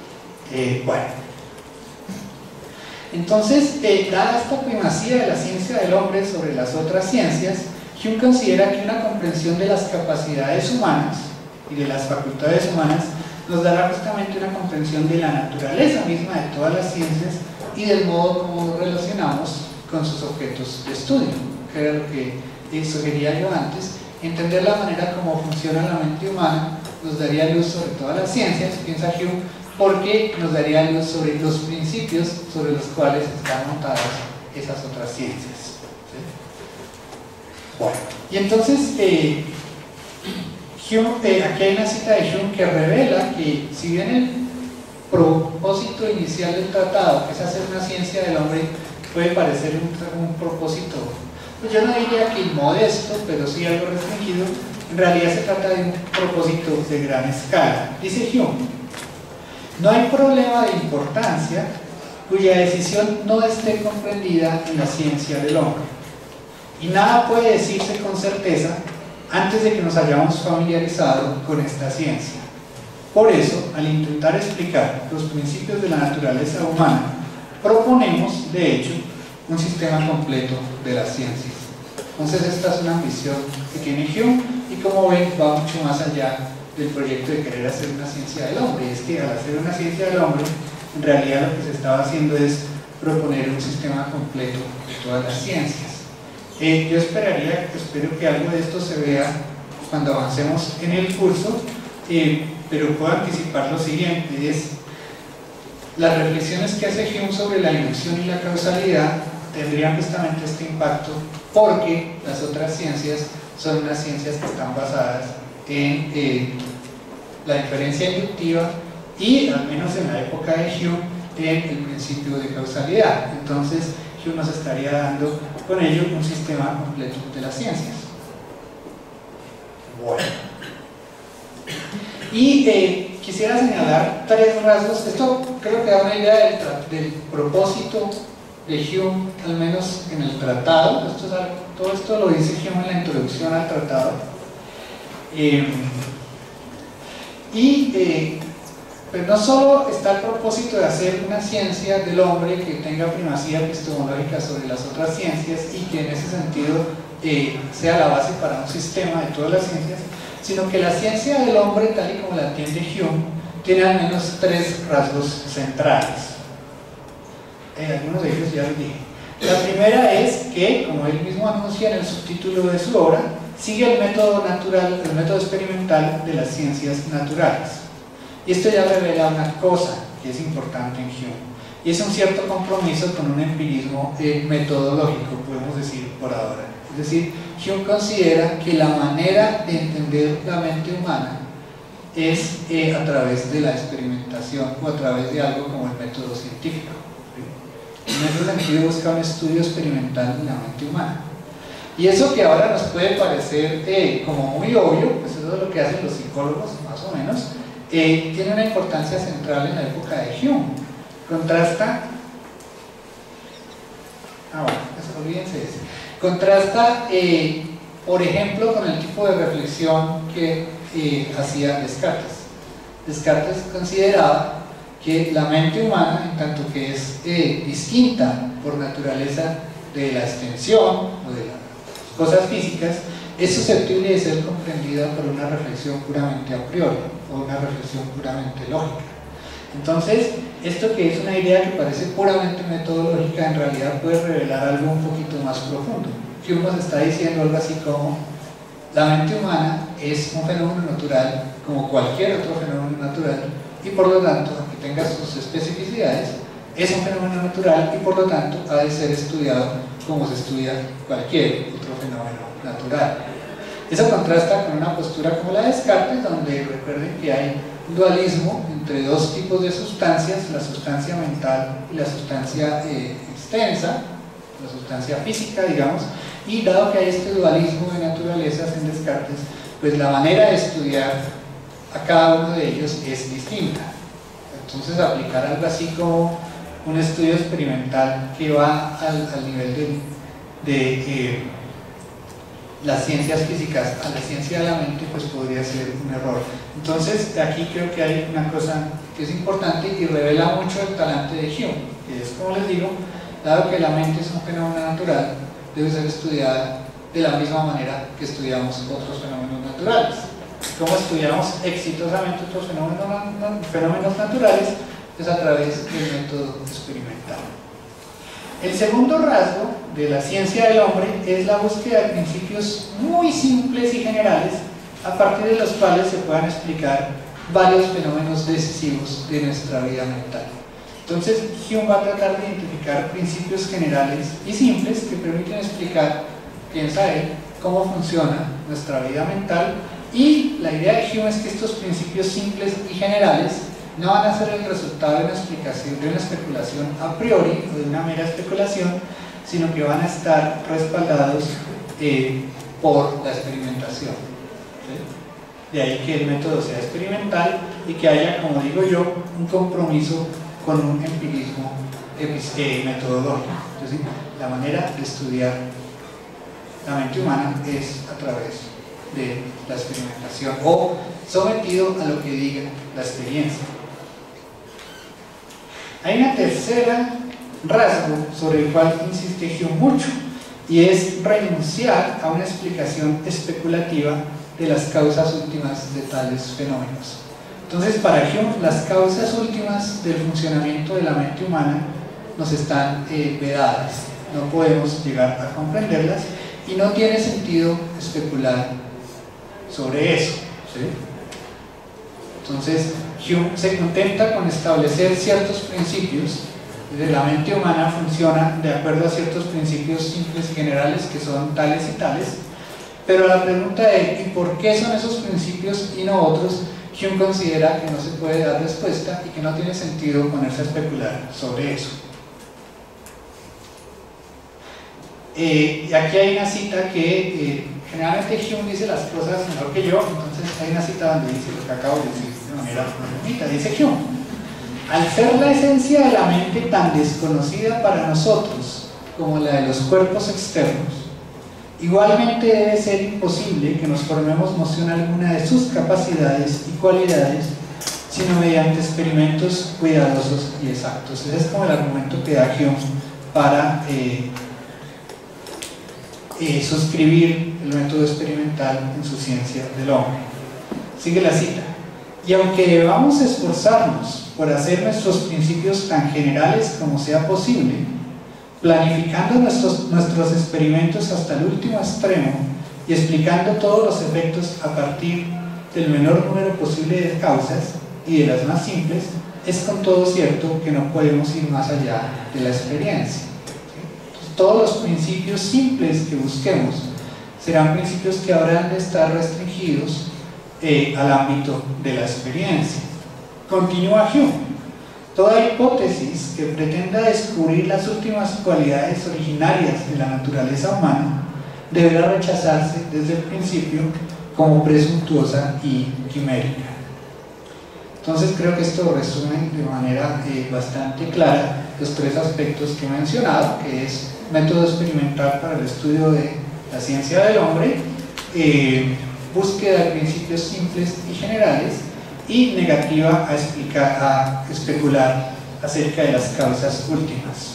Eh, bueno, entonces, eh, dada esta primacía de la ciencia del hombre sobre las otras ciencias, Hume considera que una comprensión de las capacidades humanas y de las facultades humanas nos dará justamente una comprensión de la naturaleza misma de todas las ciencias y del modo como nos relacionamos con sus objetos de estudio, que era lo que eh, sugería yo antes. Entender la manera como funciona la mente humana nos daría luz sobre todas las ciencias, piensa Hume, porque nos daría luz sobre los principios sobre los cuales están montadas esas otras ciencias, ¿sí? Bueno, y entonces eh, Hume, eh, aquí hay una cita de Hume que revela que si bien el propósito inicial del tratado, que es hacer una ciencia del hombre, puede parecer un, un propósito, pues yo no diría que inmodesto, pero sí algo restringido, en realidad se trata de un propósito de gran escala. Dice Hume: no hay problema de importancia cuya decisión no esté comprendida en la ciencia del hombre, y nada puede decirse con certeza antes de que nos hayamos familiarizado con esta ciencia. Por eso, al intentar explicar los principios de la naturaleza humana, proponemos, de hecho, un sistema completo de las ciencias. Entonces, esta es una ambición que tiene Hume, y como ven, va mucho más allá del proyecto de querer hacer una ciencia del hombre. Y es que al hacer una ciencia del hombre, en realidad lo que se estaba haciendo es proponer un sistema completo de todas las ciencias. Eh, yo esperaría, espero que algo de esto se vea cuando avancemos en el curso, eh, pero puedo anticipar lo siguiente: es las reflexiones que hace Hume sobre la inducción y la causalidad tendrían justamente este impacto, porque las otras ciencias son unas ciencias que están basadas en eh, la inferencia inductiva y, al menos en la época de Hume, en el principio de causalidad. Entonces Hume nos estaría dando con ello un sistema completo de las ciencias. Bueno, y eh, quisiera señalar tres rasgos. Esto creo que da una idea del, del propósito de Hume, al menos en el tratado. Esto es algo, todo esto lo dice Hume en la introducción al tratado. Eh, y eh, pues no solo está el propósito de hacer una ciencia del hombre que tenga primacía epistemológica sobre las otras ciencias y que en ese sentido eh, sea la base para un sistema de todas las ciencias, sino que la ciencia del hombre, tal y como la entiende Hume, tiene al menos tres rasgos centrales. Eh, algunos de ellos ya los dije. La primera es que, como él mismo anuncia en el subtítulo de su obra, sigue el método natural, el método experimental de las ciencias naturales. Y esto ya revela una cosa que es importante en Hume, y es un cierto compromiso con un empirismo eh, metodológico, podemos decir por ahora. Es decir, Hume considera que la manera de entender la mente humana es eh, a través de la experimentación o a través de algo como el método científico. ¿Sí? En ese sentido busca un estudio experimental de la mente humana. Y eso que ahora nos puede parecer eh, como muy obvio, pues eso es lo que hacen los psicólogos más o menos, eh, tiene una importancia central en la época de Hume. Contrasta, ah bueno, pues, olvídense de eso. Contrasta, eh, por ejemplo, con el tipo de reflexión que eh, hacía Descartes. Descartes consideraba que la mente humana, en tanto que es eh, distinta por naturaleza de la extensión o de las cosas físicas, es susceptible de ser comprendida por una reflexión puramente a priori o una reflexión puramente lógica. Entonces, esto que es una idea que parece puramente metodológica, en realidad puede revelar algo un poquito más profundo. Hume nos está diciendo algo así como: la mente humana es un fenómeno natural como cualquier otro fenómeno natural, y por lo tanto, aunque tenga sus especificidades, es un fenómeno natural y por lo tanto ha de ser estudiado como se estudia cualquier otro fenómeno natural. Eso contrasta con una postura como la de Descartes, donde recuerden que hay un dualismo entre dos tipos de sustancias, la sustancia mental y la sustancia eh, extensa, la sustancia física, digamos, y dado que hay este dualismo de naturalezas en Descartes, pues la manera de estudiar a cada uno de ellos es distinta. Entonces, aplicar algo así como un estudio experimental que va al, al nivel de, de eh, las ciencias físicas a la ciencia de la mente, pues podría ser un error. Entonces, aquí creo que hay una cosa que es importante y revela mucho el talante de Hume, que es, como les digo, dado que la mente es un fenómeno natural, debe ser estudiada de la misma manera que estudiamos otros fenómenos naturales. ¿Cómo estudiamos exitosamente otros fenómenos, fenómenos naturales? Es a través del método experimental. El segundo rasgo de la ciencia del hombre es la búsqueda de principios muy simples y generales a partir de los cuales se puedan explicar varios fenómenos decisivos de nuestra vida mental. Entonces, Hume va a tratar de identificar principios generales y simples que permiten explicar, piensa él, cómo funciona nuestra vida mental, y la idea de Hume es que estos principios simples y generales no van a ser el resultado de una explicación, de una especulación a priori o de una mera especulación, sino que van a estar respaldados eh, por la experimentación. ¿Sí? De ahí que el método sea experimental y que haya, como digo yo, un compromiso con un empirismo eh, metodológico. Es decir, la manera de estudiar la mente humana es a través de la experimentación o sometido a lo que diga la experiencia. Hay una tercera rasgo sobre el cual insiste Hume mucho, y es renunciar a una explicación especulativa de las causas últimas de tales fenómenos. Entonces, para Hume, las causas últimas del funcionamiento de la mente humana nos están eh, vedadas, no podemos llegar a comprenderlas y no tiene sentido especular sobre eso. ¿Sí? Entonces, Hume se contenta con establecer ciertos principios. De la mente humana funciona de acuerdo a ciertos principios simples y generales que son tales y tales, pero la pregunta de ¿y por qué son esos principios y no otros? Hume considera que no se puede dar respuesta y que no tiene sentido ponerse a especular sobre eso. Eh, y aquí hay una cita que eh, generalmente Hume dice las cosas mejor que yo, entonces hay una cita donde dice lo que acabo de decir de manera muy bonita. Dice Hume: al ser la esencia de la mente tan desconocida para nosotros como la de los cuerpos externos, igualmente debe ser imposible que nos formemos noción alguna de sus capacidades y cualidades, sino mediante experimentos cuidadosos y exactos. Ese es como el argumento que da Hume para eh, eh, suscribir el método experimental en su ciencia del hombre. Sigue la cita: y aunque debamos esforzarnos por hacer nuestros principios tan generales como sea posible, planificando nuestros, nuestros experimentos hasta el último extremo y explicando todos los efectos a partir del menor número posible de causas y de las más simples, es con todo cierto que no podemos ir más allá de la experiencia. Entonces, todos los principios simples que busquemos serán principios que habrán de estar restringidos eh, al ámbito de la experiencia. Continúa Hume: toda hipótesis que pretenda descubrir las últimas cualidades originarias de la naturaleza humana deberá rechazarse desde el principio como presuntuosa y quimérica. Entonces creo que esto resume de manera eh, bastante clara los tres aspectos que he mencionado, que es método experimental para el estudio de la ciencia del hombre, eh, búsqueda de principios simples y generales, y negativa a, explicar, a especular acerca de las causas últimas.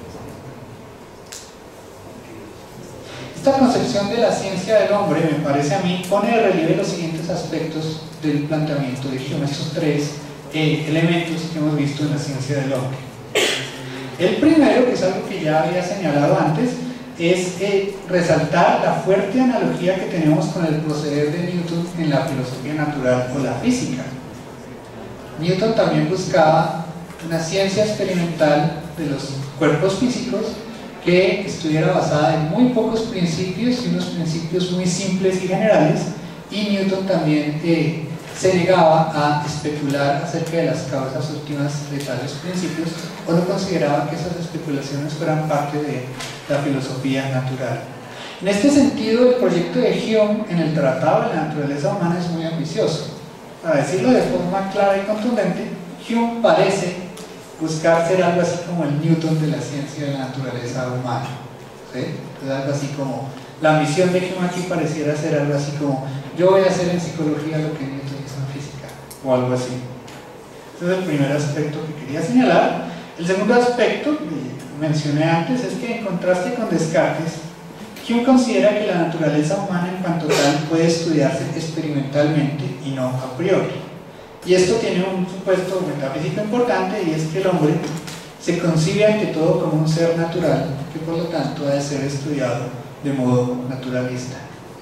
Esta concepción de la ciencia del hombre, me parece a mí, pone de relieve los siguientes aspectos del planteamiento de Hume, estos tres eh, elementos que hemos visto en la ciencia del hombre. El primero, que es algo que ya había señalado antes, es eh, resaltar la fuerte analogía que tenemos con el proceder de Newton en la filosofía natural o la física. Newton también buscaba una ciencia experimental de los cuerpos físicos que estuviera basada en muy pocos principios y unos principios muy simples y generales, y Newton también eh, se negaba a especular acerca de las causas últimas de tales principios, o no consideraba que esas especulaciones fueran parte de la filosofía natural. En este sentido, el proyecto de Hume en el Tratado de la Naturaleza Humana es muy ambicioso. Para decirlo de forma clara y contundente, Hume parece buscar ser algo así como el Newton de la ciencia de la naturaleza humana, ¿sí? Entonces, algo así como, la ambición de Hume aquí pareciera ser algo así como: yo voy a hacer en psicología lo que Newton hizo en física, o algo así. Ese es el primer aspecto que quería señalar. El segundo aspecto que mencioné antes es que, en contraste con Descartes, Hume considera que la naturaleza humana en cuanto tal puede estudiarse experimentalmente y no a priori. Y esto tiene un supuesto metafísico importante, y es que el hombre se concibe ante todo como un ser natural, que por lo tanto ha de ser estudiado de modo naturalista.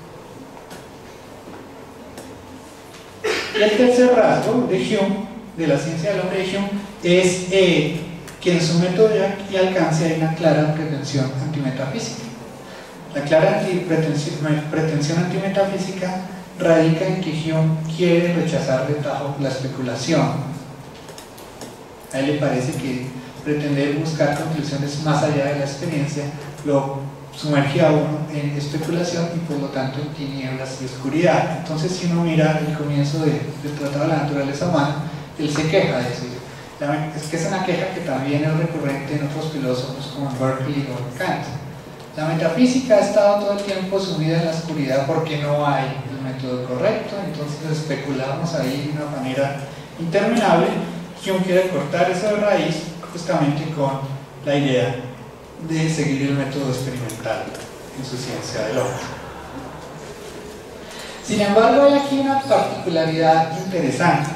Y el tercer rasgo de Hume, de la ciencia del hombre de Hume, es eh, que en su método y alcance hay una clara pretensión antimetafísica. La clara pretensión, pretensión antimetafísica radica en que Hume quiere rechazar de tajo la especulación. A él le parece que pretender buscar conclusiones más allá de la experiencia lo sumerge a uno en especulación y por lo tanto en tinieblas y oscuridad. Entonces, si uno mira el comienzo de, del Tratado de la Naturaleza Humana, él se queja de eso. Es que es una queja que también es recurrente en otros filósofos como Berkeley o Kant. La metafísica ha estado todo el tiempo sumida en la oscuridad porque no hay el método correcto, entonces especulamos ahí de una manera interminable. Hume quiere cortar eso de raíz justamente con la idea de seguir el método experimental en su ciencia del hombre. Sin embargo, hay aquí una particularidad interesante,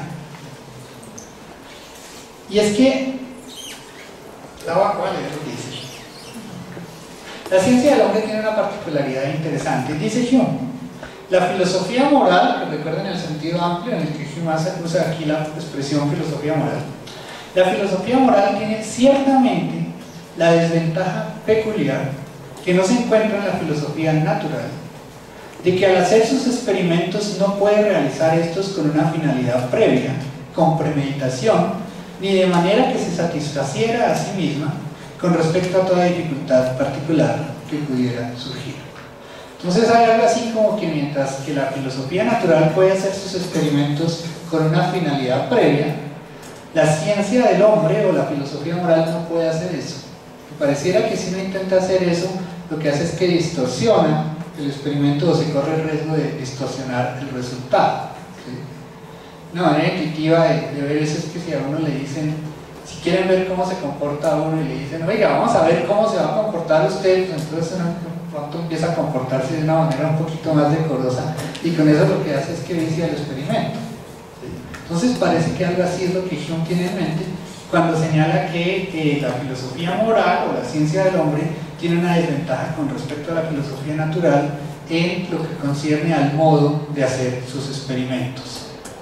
y es que la voy a leer lo que dice. La ciencia del hombre tiene una particularidad interesante. Dice Hume: la filosofía moral, que recuerden el sentido amplio en el que Hume usa aquí la expresión filosofía moral, la filosofía moral tiene ciertamente la desventaja peculiar que no se encuentra en la filosofía natural, de que al hacer sus experimentos no puede realizar estos con una finalidad previa, con premeditación, ni de manera que se satisfaciera a sí misma con respecto a toda dificultad particular que pudiera surgir. Entonces hay algo así como que mientras que la filosofía natural puede hacer sus experimentos con una finalidad previa, la ciencia del hombre o la filosofía moral no puede hacer eso. Pareciera que si uno intenta hacer eso, lo que hace es que distorsiona el experimento o se corre el riesgo de distorsionar el resultado, ¿sí? Una manera intuitiva de, de ver eso es que si a uno le dicen, si quieren ver cómo se comporta uno y le dicen, oiga, vamos a ver cómo se va a comportar usted, pues entonces uno pronto empieza a comportarse de una manera un poquito más decorosa y con eso lo que hace es que vicia el experimento, ¿sí? Entonces parece que algo así es lo que Hume tiene en mente cuando señala que eh, la filosofía moral o la ciencia del hombre tiene una desventaja con respecto a la filosofía natural en lo que concierne al modo de hacer sus experimentos.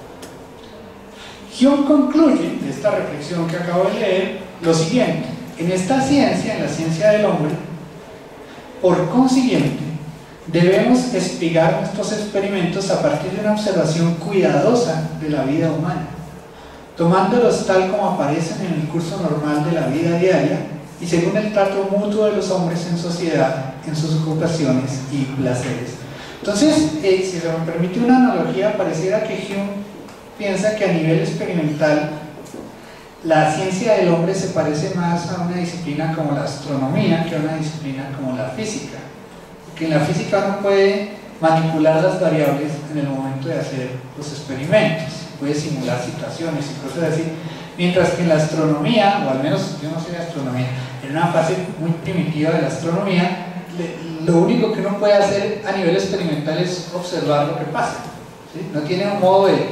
Hume concluye de esta reflexión que acabo de leer lo siguiente: en esta ciencia, en la ciencia del hombre, por consiguiente, debemos espigar nuestros experimentos a partir de una observación cuidadosa de la vida humana, tomándolos tal como aparecen en el curso normal de la vida diaria y según el trato mutuo de los hombres en sociedad, en sus ocupaciones y placeres. Entonces, eh, si se me permite una analogía, pareciera que Hume piensa que a nivel experimental la ciencia del hombre se parece más a una disciplina como la astronomía que a una disciplina como la física, porque en la física uno puede manipular las variables en el momento de hacer los experimentos, puede simular situaciones y cosas así, mientras que en la astronomía, o al menos yo no sé de astronomía, en una fase muy primitiva de la astronomía, lo único que uno puede hacer a nivel experimental es observar lo que pasa, ¿sí? No tiene un modo de,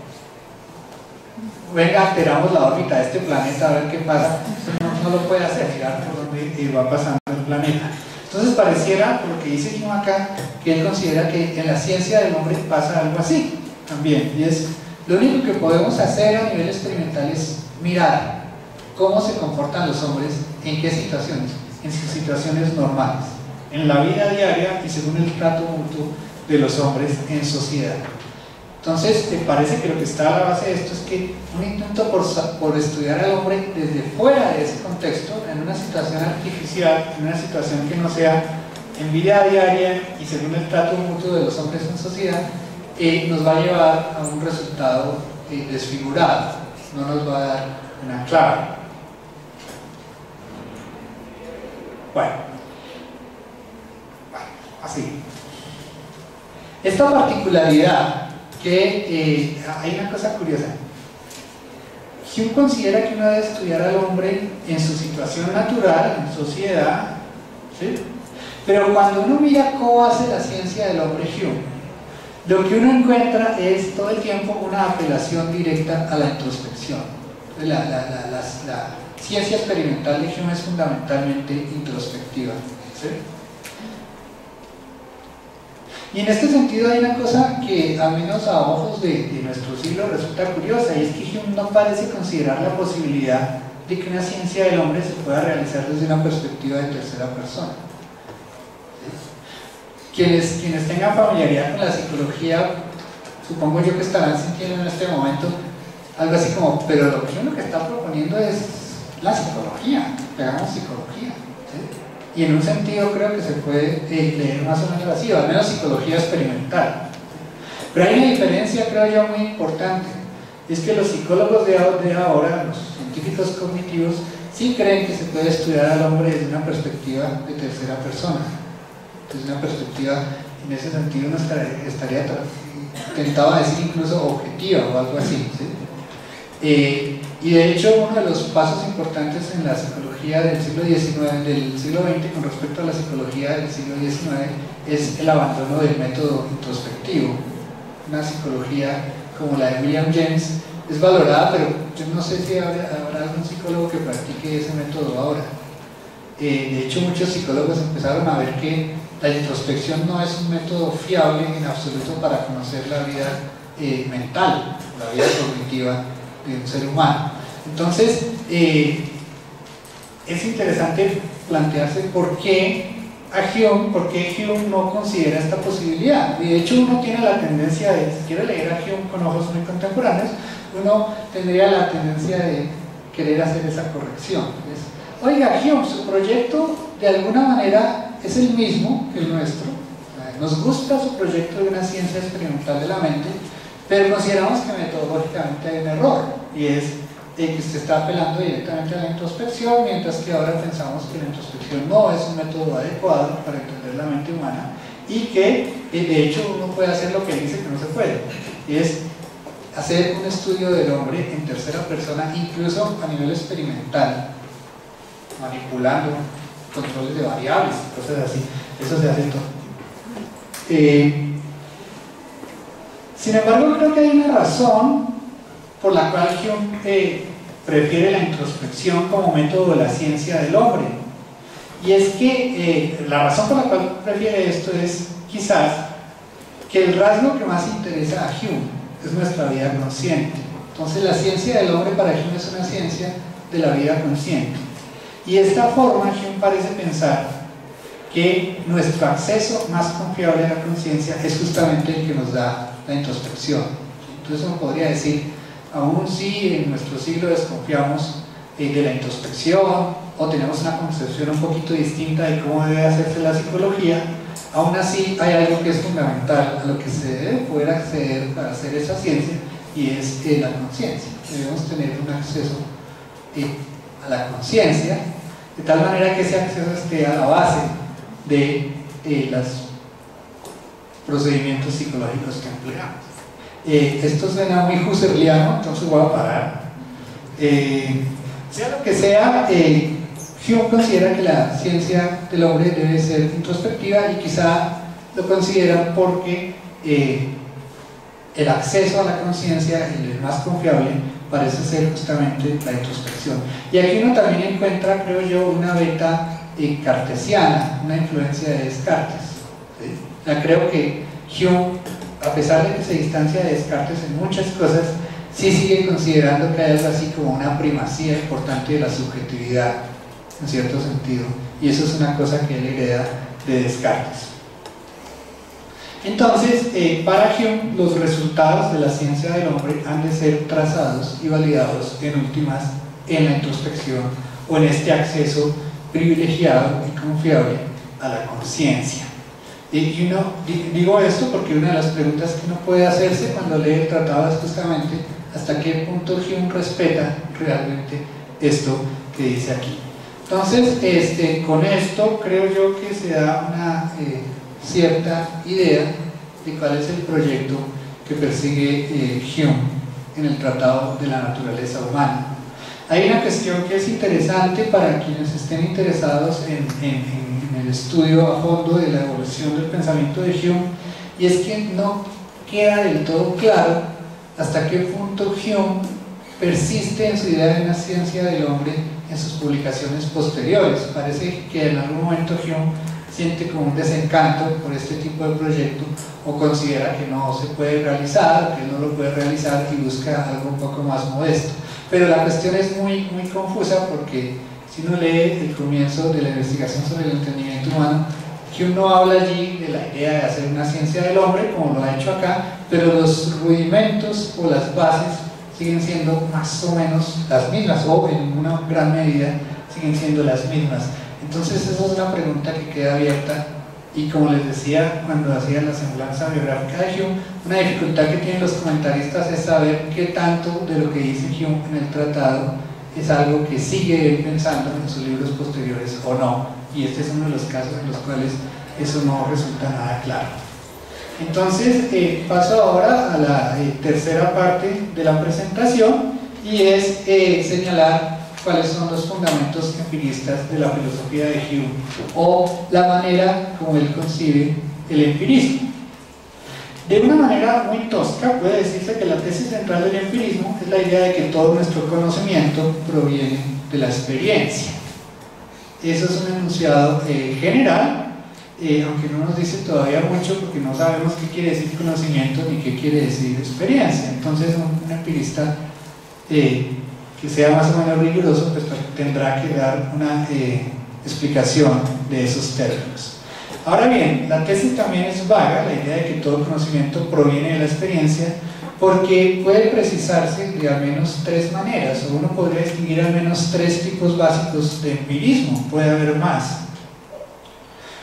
venga, alteramos la órbita de este planeta a ver qué pasa, no, no lo puede hacer, mirar por dónde va pasando el planeta. Entonces pareciera, por lo que dice Hume acá, que él considera que en la ciencia del hombre pasa algo así también, y es, lo único que podemos hacer a nivel experimental es mirar cómo se comportan los hombres, en qué situaciones, en sus situaciones normales, en la vida diaria y según el trato mutuo de los hombres en sociedad. Entonces, me parece que lo que está a la base de esto es que un intento por, por estudiar al hombre desde fuera de ese contexto, en una situación artificial, en una situación que no sea en vida diaria y según el trato mutuo de los hombres en sociedad, eh, nos va a llevar a un resultado eh, desfigurado, no nos va a dar una clave. Bueno, bueno así. Esta particularidad que eh, hay una cosa curiosa. Hume considera que uno debe estudiar al hombre en su situación natural, en sociedad, ¿sí? Pero cuando uno mira cómo hace la ciencia del hombre Hume, lo que uno encuentra es todo el tiempo una apelación directa a la introspección. La, la, la, la, la ciencia experimental de Hume es fundamentalmente introspectiva, ¿sí? Y en este sentido hay una cosa que, al menos a ojos de, de nuestro siglo, resulta curiosa, y es que Hume no parece considerar la posibilidad de que una ciencia del hombre se pueda realizar desde una perspectiva de tercera persona. ¿Sí? Quienes, quienes tengan familiaridad con la psicología, supongo yo que estarán sintiendo en este momento algo así como, pero lo que uno que está proponiendo es la psicología, pegamos psicología. Y en un sentido creo que se puede eh, leer más o menos así, o al menos psicología experimental. Pero hay una diferencia, creo yo, muy importante. Es que los psicólogos de ahora, los científicos cognitivos, sí creen que se puede estudiar al hombre desde una perspectiva de tercera persona. Desde una perspectiva, en ese sentido, uno estaría, estaría tentado a decir incluso objetiva o algo así, ¿sí? Eh, y de hecho uno de los pasos importantes en la psicología del siglo diecinueve, del siglo veinte con respecto a la psicología del siglo diecinueve es el abandono del método introspectivo. Una psicología como la de William James es valorada, pero yo no sé si habrá, habrá algún psicólogo que practique ese método ahora. Eh, de hecho muchos psicólogos empezaron a ver que la introspección no es un método fiable en absoluto para conocer la vida eh, mental, la vida cognitiva de un ser humano. Entonces eh, es interesante plantearse por qué a Hume, por qué Hume no considera esta posibilidad. Y de hecho uno tiene la tendencia de, si quiere leer a Hume con ojos muy contemporáneos, uno tendría la tendencia de querer hacer esa corrección. Es, oiga, Hume, su proyecto de alguna manera es el mismo que el nuestro, Nos gusta su proyecto de una ciencia experimental de la mente, pero consideramos que metodológicamente hay un error, y es eh, que usted está apelando directamente a la introspección, mientras que ahora pensamos que la introspección no es un método adecuado para entender la mente humana, y que eh, de hecho uno puede hacer lo que dice que no se puede, y es hacer un estudio del hombre en tercera persona, incluso a nivel experimental, manipulando controles de variables, cosas así. Eso se hace todo. Eh, sin embargo, creo que hay una razón por la cual Hume eh, prefiere la introspección como método de la ciencia del hombre, y es que eh, la razón por la cual prefiere esto es quizás que el rasgo que más interesa a Hume es nuestra vida consciente. Entonces la ciencia del hombre para Hume es una ciencia de la vida consciente, y de esta forma Hume parece pensar que nuestro acceso más confiable a la conciencia es justamente el que nos da la introspección. Entonces uno podría decir, aún si en nuestro siglo desconfiamos eh, de la introspección, o tenemos una concepción un poquito distinta de cómo debe hacerse la psicología, aún así hay algo que es fundamental a lo que se debe poder acceder para hacer esa ciencia, y es eh, la conciencia. Debemos tener un acceso eh, a la conciencia, de tal manera que ese acceso esté a la base de eh, los procedimientos psicológicos que empleamos. Eh, esto suena muy husserliano, entonces voy a parar. Eh, sea lo que sea, eh, Hume considera que la ciencia del hombre debe ser introspectiva, y quizá lo considera porque eh, el acceso a la conciencia, el más confiable, parece ser justamente la introspección. Y aquí uno también encuentra, creo yo, una beta eh, cartesiana, una influencia de Descartes, ¿sí? Ya creo que Hume, a pesar de que se distancia de Descartes en muchas cosas, sí sigue considerando que hay algo así como una primacía importante de la subjetividad, en cierto sentido, y eso es una cosa que él hereda de Descartes. Entonces, eh, para Hume, los resultados de la ciencia del hombre han de ser trazados y validados en últimas en la introspección, o en este acceso privilegiado y confiable a la conciencia. Y uno, digo esto porque una de las preguntas que uno puede hacerse cuando lee el tratado es justamente hasta qué punto Hume respeta realmente esto que dice aquí. Entonces, este, con esto creo yo que se da una eh, cierta idea de cuál es el proyecto que persigue eh, Hume en el Tratado de la Naturaleza Humana. Hay una cuestión que es interesante para quienes estén interesados en, en, en el estudio a fondo de la evolución del pensamiento de Hume, y es que no queda del todo claro hasta qué punto Hume persiste en su idea de una ciencia del hombre en sus publicaciones posteriores. Parece que en algún momento Hume siente como un desencanto por este tipo de proyecto, o considera que no se puede realizar, que no lo puede realizar, y busca algo un poco más modesto. Pero la cuestión es muy, muy confusa, porque si uno lee el comienzo de la investigación sobre el entendimiento humano, Hume no habla allí de la idea de hacer una ciencia del hombre como lo ha hecho acá, pero los rudimentos o las bases siguen siendo más o menos las mismas, o en una gran medida siguen siendo las mismas. Entonces esa es una pregunta que queda abierta, y como les decía cuando hacía la semblanza biográfica de Hume, una dificultad que tienen los comentaristas es saber qué tanto de lo que dice Hume en el tratado es algo que sigue él pensando en sus libros posteriores o no, y este es uno de los casos en los cuales eso no resulta nada claro. Entonces eh, paso ahora a la eh, tercera parte de la presentación, y es eh, señalar cuáles son los fundamentos empiristas de la filosofía de Hume, o la manera como él concibe el empirismo. De una manera muy tosca puede decirse que la tesis central del empirismo es la idea de que todo nuestro conocimiento proviene de la experiencia. Eso es un enunciado eh, general, eh, aunque no nos dice todavía mucho, porque no sabemos qué quiere decir conocimiento ni qué quiere decir experiencia. Entonces un, un empirista eh, que sea más o menos riguroso, pues tendrá que dar una eh, explicación de esos términos. Ahora bien, la tesis también es vaga, la idea de que todo conocimiento proviene de la experiencia, porque puede precisarse de al menos tres maneras, o uno podría distinguir al menos tres tipos básicos de empirismo, puede haber más.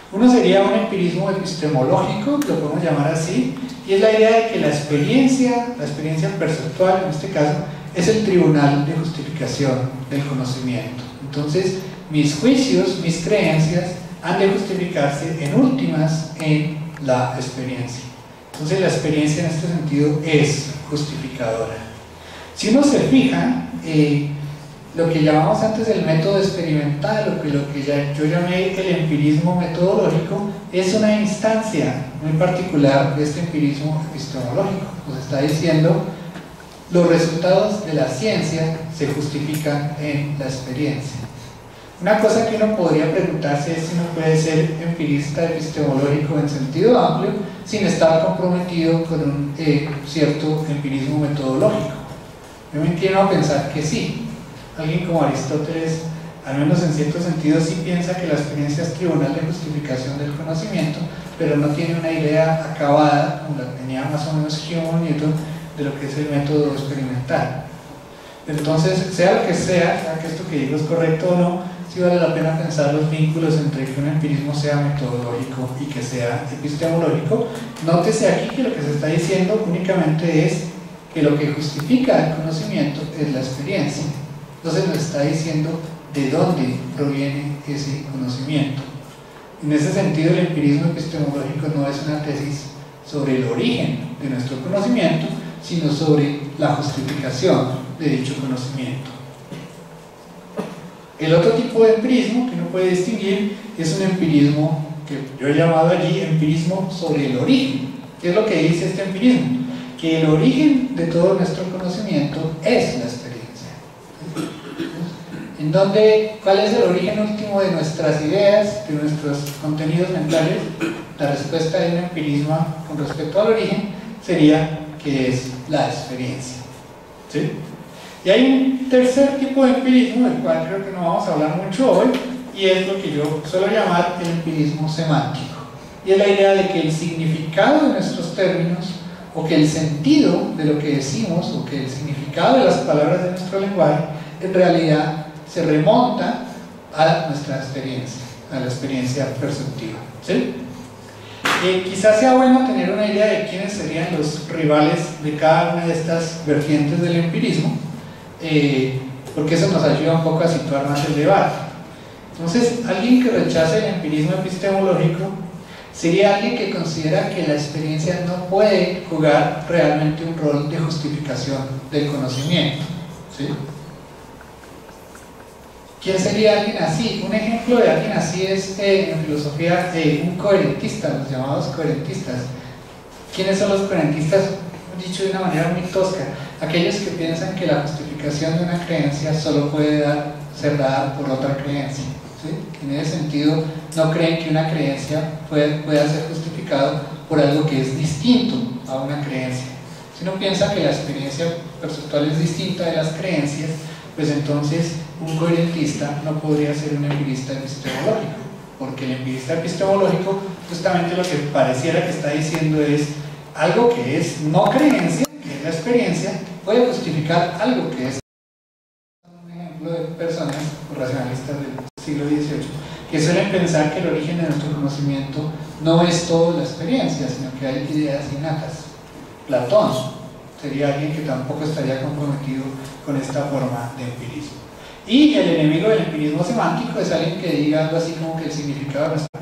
Uno sería un empirismo epistemológico, lo podemos llamar así, y es la idea de que la experiencia, la experiencia perceptual en este caso, es el tribunal de justificación del conocimiento. Entonces, mis juicios, mis creencias, han de justificarse en últimas en la experiencia. Entonces, la experiencia en este sentido es justificadora. Si uno se fija, eh, lo que llamamos antes el método experimental, lo que, lo que ya, yo llamé el empirismo metodológico, es una instancia muy particular de este empirismo epistemológico. Nos está diciendo, los resultados de la ciencia se justifican en la experiencia. Una cosa que uno podría preguntarse es si uno puede ser empirista epistemológico en sentido amplio sin estar comprometido con un eh, cierto empirismo metodológico. Yo me inclino a pensar que sí. Alguien como Aristóteles, al menos en cierto sentido, sí piensa que la experiencia es tribunal de justificación del conocimiento, pero no tiene una idea acabada, como la tenía más o menos Hume y Newton, de lo que es el método experimental. Entonces, sea lo que sea, sea que esto que digo es correcto o no, sí vale la pena pensar los vínculos entre que un empirismo sea metodológico y que sea epistemológico. Nótese aquí que lo que se está diciendo únicamente es que lo que justifica el conocimiento es la experiencia. Entonces nos está diciendo de dónde proviene ese conocimiento. En ese sentido, el empirismo epistemológico no es una tesis sobre el origen de nuestro conocimiento, sino sobre la justificación de dicho conocimiento. El otro tipo de empirismo que uno puede distinguir es un empirismo que yo he llamado allí empirismo sobre el origen. ¿Qué es lo que dice este empirismo? Que el origen de todo nuestro conocimiento es la experiencia. ¿En dónde, cuál es el origen último de nuestras ideas, de nuestros contenidos mentales? La respuesta de un empirismo con respecto al origen sería que es la experiencia. ¿Sí? Y hay un tercer tipo de empirismo, del cual creo que no vamos a hablar mucho hoy, y es lo que yo suelo llamar el empirismo semántico. Y es la idea de que el significado de nuestros términos, o que el sentido de lo que decimos, o que el significado de las palabras de nuestro lenguaje, en realidad se remonta a nuestra experiencia, a la experiencia perceptiva. ¿Sí? Eh, quizás sea bueno tener una idea de quiénes serían los rivales de cada una de estas vertientes del empirismo, eh, porque eso nos ayuda un poco a situar más el debate. Entonces, alguien que rechace el empirismo epistemológico sería alguien que considera que la experiencia no puede jugar realmente un rol de justificación del conocimiento. ¿Sí? ¿Quién sería alguien así? Un ejemplo de alguien así es eh, en filosofía eh, un coherentista, los llamados coherentistas. ¿Quiénes son los coherentistas? Dicho de una manera muy tosca, aquellos que piensan que la justificación de una creencia solo puede dar, ser dada por otra creencia. ¿Sí? En ese sentido, no creen que una creencia puede, pueda ser justificada por algo que es distinto a una creencia. Si uno piensa que la experiencia perceptual es distinta de las creencias, pues entonces un coherentista no podría ser un empirista epistemológico, porque el empirista epistemológico justamente lo que pareciera que está diciendo es algo que es no creencia, que es la experiencia, puede justificar algo que es. Un ejemplo de personas racionalistas del siglo dieciocho que suelen pensar que el origen de nuestro conocimiento no es todo la experiencia, sino que hay ideas innatas. Platón sería alguien que tampoco estaría comprometido con esta forma de empirismo. Y el enemigo del empirismo semántico es alguien que diga algo así como que el significado no está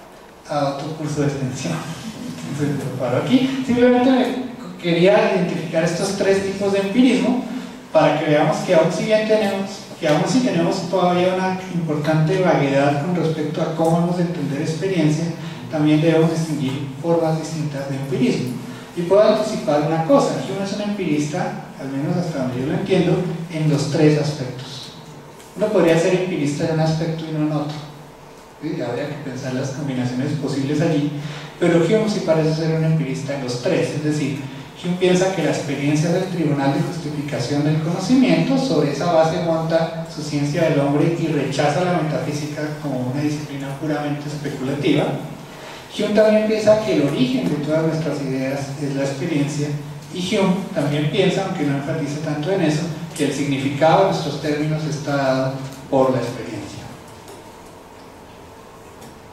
a otro curso de extensión. Entonces lo paro aquí. Simplemente quería identificar estos tres tipos de empirismo para que veamos que aún si bien tenemos, que aún si tenemos todavía una importante vaguedad con respecto a cómo hemos de entender experiencia, también debemos distinguir formas distintas de empirismo. Y puedo anticipar una cosa, Hume es un empirista, al menos hasta donde yo lo entiendo, en los tres aspectos. Uno podría ser empirista en un aspecto y no en otro. ¿Sí? Habría que pensar las combinaciones posibles allí, pero Hume sí parece ser un empirista en los tres, es decir, Hume piensa que la experiencia es el tribunal de justificación del conocimiento, sobre esa base monta su ciencia del hombre y rechaza la metafísica como una disciplina puramente especulativa. Hume también piensa que el origen de todas nuestras ideas es la experiencia, y Hume también piensa, aunque no enfatiza tanto en eso, que el significado de nuestros términos está dado por la experiencia.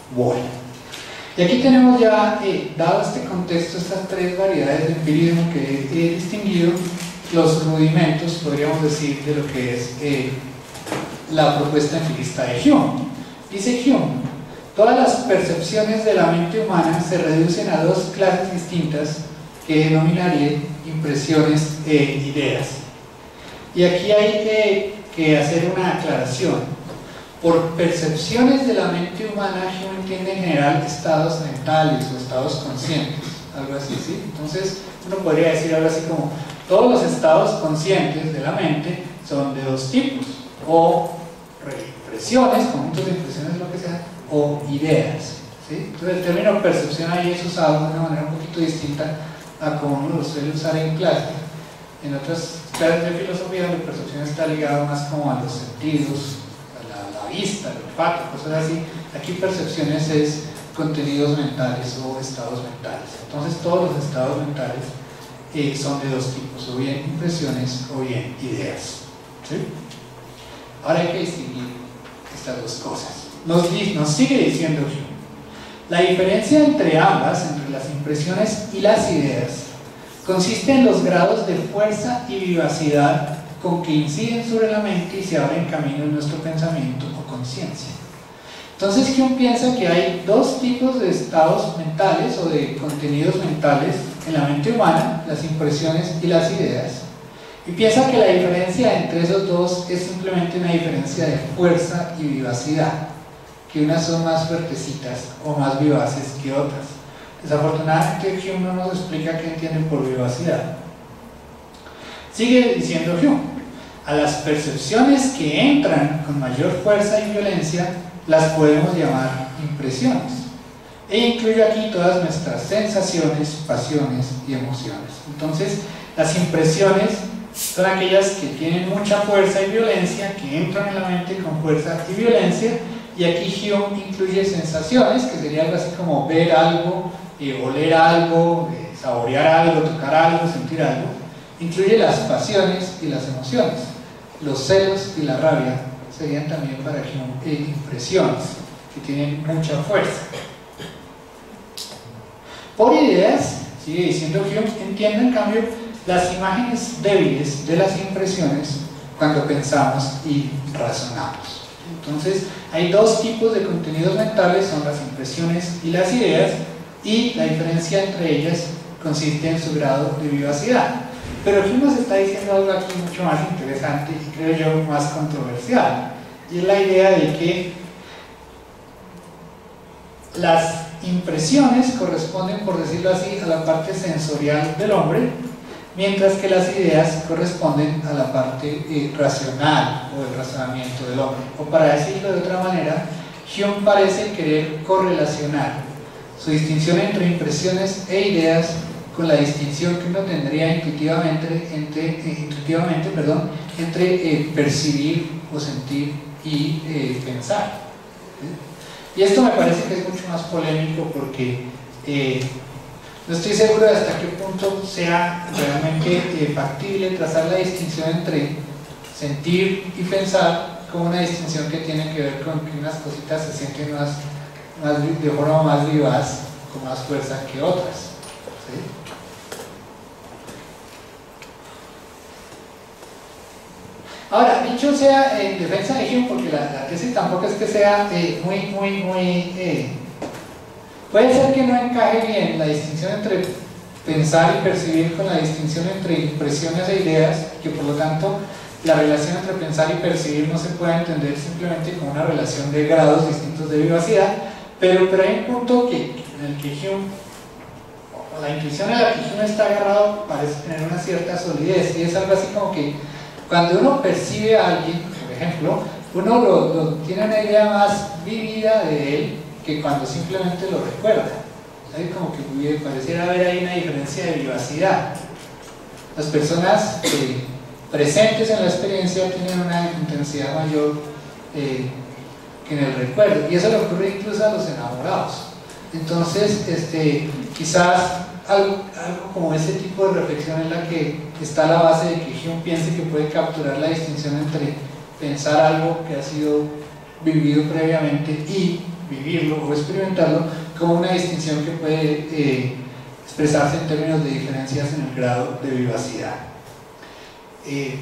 Bueno, y aquí tenemos ya, eh, dado este contexto, estas tres variedades de empirismo que he distinguido, los rudimentos, podríamos decir, de lo que es eh, la propuesta empirista de Hume. Dice Hume: todas las percepciones de la mente humana se reducen a dos clases distintas que denominaré impresiones e ideas. Y aquí hay eh, que hacer una aclaración. Por percepciones de la mente humana, Hume entiende en general estados mentales o estados conscientes, algo así, ¿sí? Entonces, uno podría decir algo así como: todos los estados conscientes de la mente son de dos tipos, o impresiones, conjuntos de impresiones, lo que sea, o ideas, ¿sí? Entonces, el término percepción ahí es usado de una manera un poquito distinta a como uno lo suele usar en clase. En otras clases de filosofía, la percepción está ligada más como a los sentidos, vista, el olfato, cosas así. Aquí percepciones es contenidos mentales o estados mentales. Entonces todos los estados mentales eh, son de dos tipos, o bien impresiones o bien ideas, ¿sí? Ahora hay que distinguir estas dos cosas. Nos, nos sigue diciendo Hume: la diferencia entre ambas, entre las impresiones y las ideas, consiste en los grados de fuerza y vivacidad con que inciden sobre la mente y se abren camino en nuestro pensamiento o conciencia. Entonces Hume piensa que hay dos tipos de estados mentales o de contenidos mentales en la mente humana: las impresiones y las ideas, y piensa que la diferencia entre esos dos es simplemente una diferencia de fuerza y vivacidad, que unas son más fuertecitas o más vivaces que otras. Desafortunadamente Hume no nos explica qué entienden por vivacidad. Sigue diciendo Hume: a las percepciones que entran con mayor fuerza y violencia las podemos llamar impresiones, e incluye aquí todas nuestras sensaciones, pasiones y emociones. Entonces, las impresiones son aquellas que tienen mucha fuerza y violencia, que entran en la mente con fuerza y violencia, y aquí Hume incluye sensaciones, que sería algo así como ver algo, eh, oler algo, eh, saborear algo, tocar algo, sentir algo. Incluye las pasiones y las emociones. Los celos y la rabia serían también para Hume eh, impresiones que tienen mucha fuerza. Por ideas, sigue diciendo Hume, entiende en cambio las imágenes débiles de las impresiones cuando pensamos y razonamos. Entonces, hay dos tipos de contenidos mentales, son las impresiones y las ideas, y la diferencia entre ellas consiste en su grado de vivacidad. Pero aquí nos está diciendo algo aquí mucho más interesante y creo yo más controversial, y es la idea de que las impresiones corresponden, por decirlo así, a la parte sensorial del hombre, mientras que las ideas corresponden a la parte eh, racional o del razonamiento del hombre. O para decirlo de otra manera, Hume parece querer correlacionar su distinción entre impresiones e ideas con la distinción que uno tendría intuitivamente entre, eh, intuitivamente, perdón, entre eh, percibir o sentir y eh, pensar. ¿Sí? Y esto me parece que es mucho más polémico porque eh, no estoy seguro de hasta qué punto sea realmente eh, factible trazar la distinción entre sentir y pensar como una distinción que tiene que ver con que unas cositas se sienten más, más, de forma más vivaz, con más fuerza que otras. ¿Sí? Ahora, dicho sea en defensa de Hume, porque la, la tesis tampoco es que sea eh, muy, muy, muy... Eh, puede ser que no encaje bien la distinción entre pensar y percibir con la distinción entre impresiones e ideas, que por lo tanto la relación entre pensar y percibir no se puede entender simplemente como una relación de grados distintos de vivacidad, pero, pero hay un punto que, en el que Hume, o la intuición en la que Hume está agarrado, parece tener una cierta solidez, y es algo así como que cuando uno percibe a alguien, por ejemplo, uno lo, lo, tiene una idea más vívida de él que cuando simplemente lo recuerda. ¿Sí? Como que pareciera haber ahí una diferencia de vivacidad. Las personas eh, presentes en la experiencia tienen una intensidad mayor eh, que en el recuerdo, y eso le ocurre incluso a los enamorados. Entonces, este, quizás algo, algo como ese tipo de reflexión es la que está a la base de que Hume piense que puede capturar la distinción entre pensar algo que ha sido vivido previamente y vivirlo o experimentarlo como una distinción que puede eh, expresarse en términos de diferencias en el grado de vivacidad. Eh,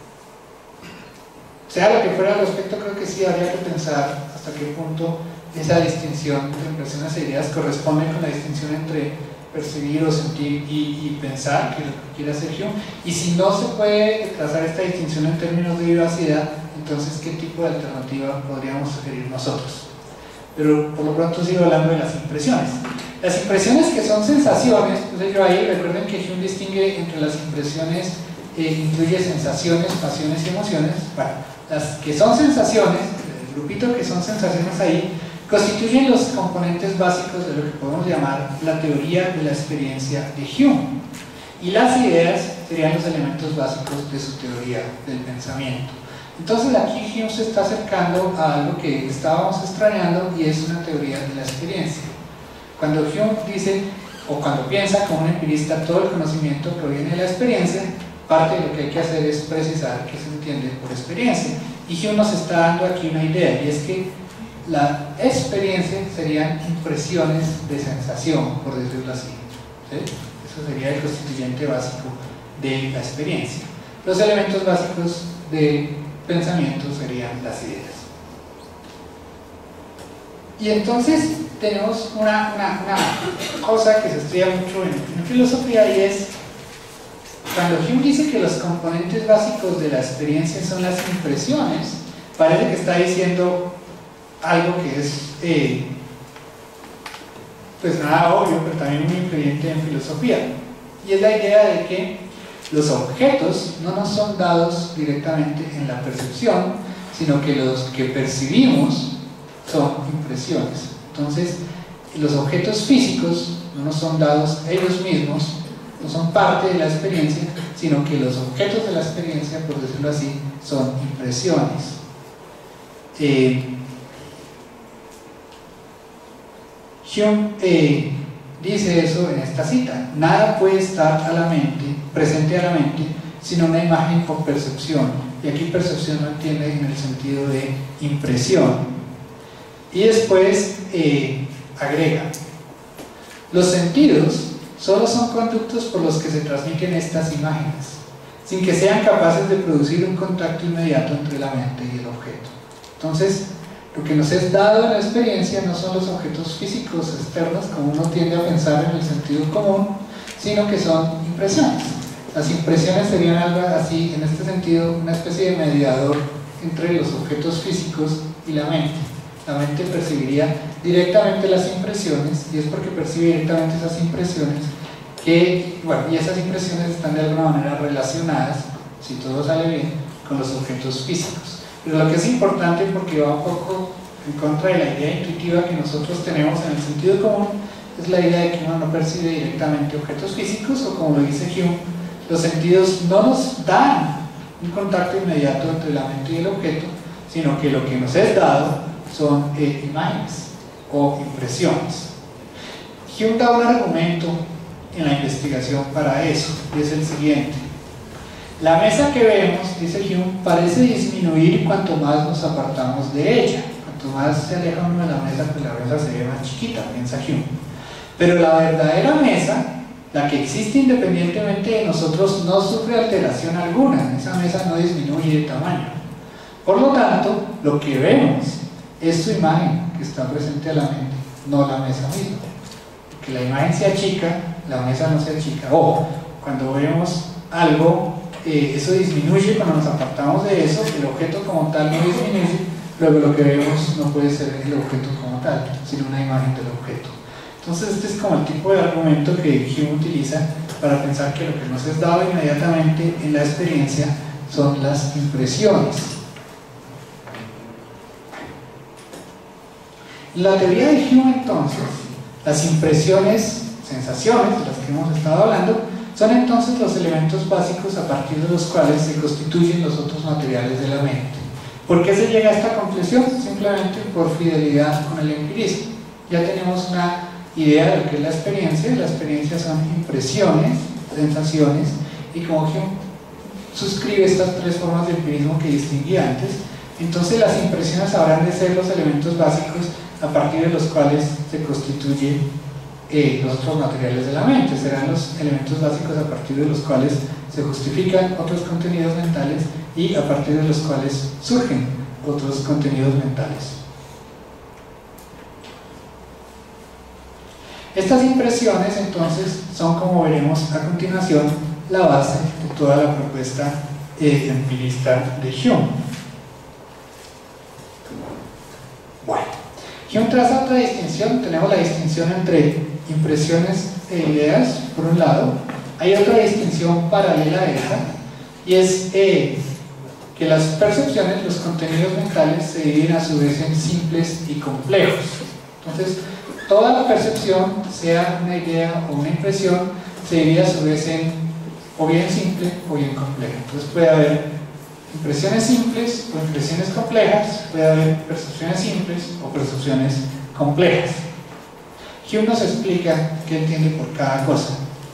sea lo que fuera al respecto, creo que sí habría que pensar hasta qué punto esa distinción entre impresiones e ideas corresponde con la distinción entre percibir o sentir y, y pensar, que es lo que quiere hacer Hume, y si no se puede trazar esta distinción en términos de vivacidad, entonces qué tipo de alternativa podríamos sugerir nosotros. Pero por lo pronto sigo hablando de las impresiones. Las impresiones que son sensaciones, entonces yo ahí recuerden que Hume distingue entre las impresiones, eh, incluye sensaciones, pasiones y emociones. Bueno, las que son sensaciones, el grupito que son sensaciones ahí, constituyen los componentes básicos de lo que podemos llamar la teoría de la experiencia de Hume. Y las ideas serían los elementos básicos de su teoría del pensamiento. Entonces aquí Hume se está acercando a algo que estábamos extrañando y es una teoría de la experiencia. Cuando Hume dice, o cuando piensa como un empirista, todo el conocimiento proviene de la experiencia, parte de lo que hay que hacer es precisar qué se entiende por experiencia. Y Hume nos está dando aquí una idea, y es que la experiencia serían impresiones de sensación, por decirlo así, ¿sí? Eso sería el constituyente básico de la experiencia. Los elementos básicos de pensamiento serían las ideas. Y entonces tenemos una, una, una cosa que se estudia mucho en, en filosofía, y es cuando Hume dice que los componentes básicos de la experiencia son las impresiones, parece que está diciendo algo que es eh, pues nada obvio, pero también muy influyente en filosofía, y es la idea de que los objetos no nos son dados directamente en la percepción, sino que los que percibimos son impresiones. Entonces los objetos físicos no nos son dados ellos mismos, no son parte de la experiencia, sino que los objetos de la experiencia, por decirlo así, son impresiones. eh, Hume eh, dice eso en esta cita: nada puede estar a la mente, presente a la mente, sino una imagen o percepción, y aquí percepción no entiende en el sentido de impresión. Y después eh, agrega: los sentidos solo son conductos por los que se transmiten estas imágenes, sin que sean capaces de producir un contacto inmediato entre la mente y el objeto. Entonces, lo que nos es dado en la experiencia no son los objetos físicos externos, como uno tiende a pensar en el sentido común, sino que son impresiones. Las impresiones serían algo así, en este sentido, una especie de mediador entre los objetos físicos y la mente. La mente percibiría directamente las impresiones, y es porque percibe directamente esas impresiones que, bueno, y esas impresiones están de alguna manera relacionadas, si todo sale bien, con los objetos físicos. Pero lo que es importante, porque va un poco en contra de la idea intuitiva que nosotros tenemos en el sentido común, es la idea de que uno no percibe directamente objetos físicos, o como lo dice Hume, los sentidos no nos dan un contacto inmediato entre la mente y el objeto, sino que lo que nos es dado son eh, imágenes o impresiones. Hume da un argumento en la investigación para eso, y es el siguiente: la mesa que vemos, dice Hume, parece disminuir cuanto más nos apartamos de ella. Cuanto más se aleja uno de la mesa, pues la mesa se ve más chiquita, piensa Hume. Pero la verdadera mesa, la que existe independientemente de nosotros, no sufre alteración alguna. Esa mesa no disminuye de tamaño. Por lo tanto, lo que vemos es su imagen que está presente a la mente, no la mesa misma. Que la imagen se achica, la mesa no se achica. O cuando vemos algo, eh, eso disminuye cuando nos apartamos de eso, el objeto como tal no disminuye, luego lo que vemos no puede ser el objeto como tal, sino una imagen del objeto. Entonces este es como el tipo de argumento que Hume utiliza para pensar que lo que nos es dado inmediatamente en la experiencia son las impresiones. En la teoría de Hume, entonces, las impresiones, sensaciones de las que hemos estado hablando, son entonces los elementos básicos a partir de los cuales se constituyen los otros materiales de la mente. ¿Por qué se llega a esta conclusión? Simplemente por fidelidad con el empirismo. Ya tenemos una idea de lo que es la experiencia. La experiencia son impresiones, sensaciones, y como Hume suscribe estas tres formas de empirismo que distinguí antes, entonces las impresiones habrán de ser los elementos básicos a partir de los cuales se constituyen eh, los otros materiales de la mente. Serán los elementos básicos a partir de los cuales se justifican otros contenidos mentales y a partir de los cuales surgen otros contenidos mentales. Estas impresiones, entonces, son, como veremos a continuación, la base de toda la propuesta eh, empirista de Hume. Bueno, Hume traza otra distinción. Tenemos la distinción entre impresiones e ideas, por un lado. Hay otra distinción paralela a esa, y es eh, que las percepciones, los contenidos mentales, se dividen a su vez en simples y complejos. Entonces, toda la percepción, sea una idea o una impresión, se divide a su vez en o bien simple o bien compleja. Entonces puede haber impresiones simples o impresiones complejas, puede haber percepciones simples o percepciones complejas. Hume nos explica qué entiende por cada cosa.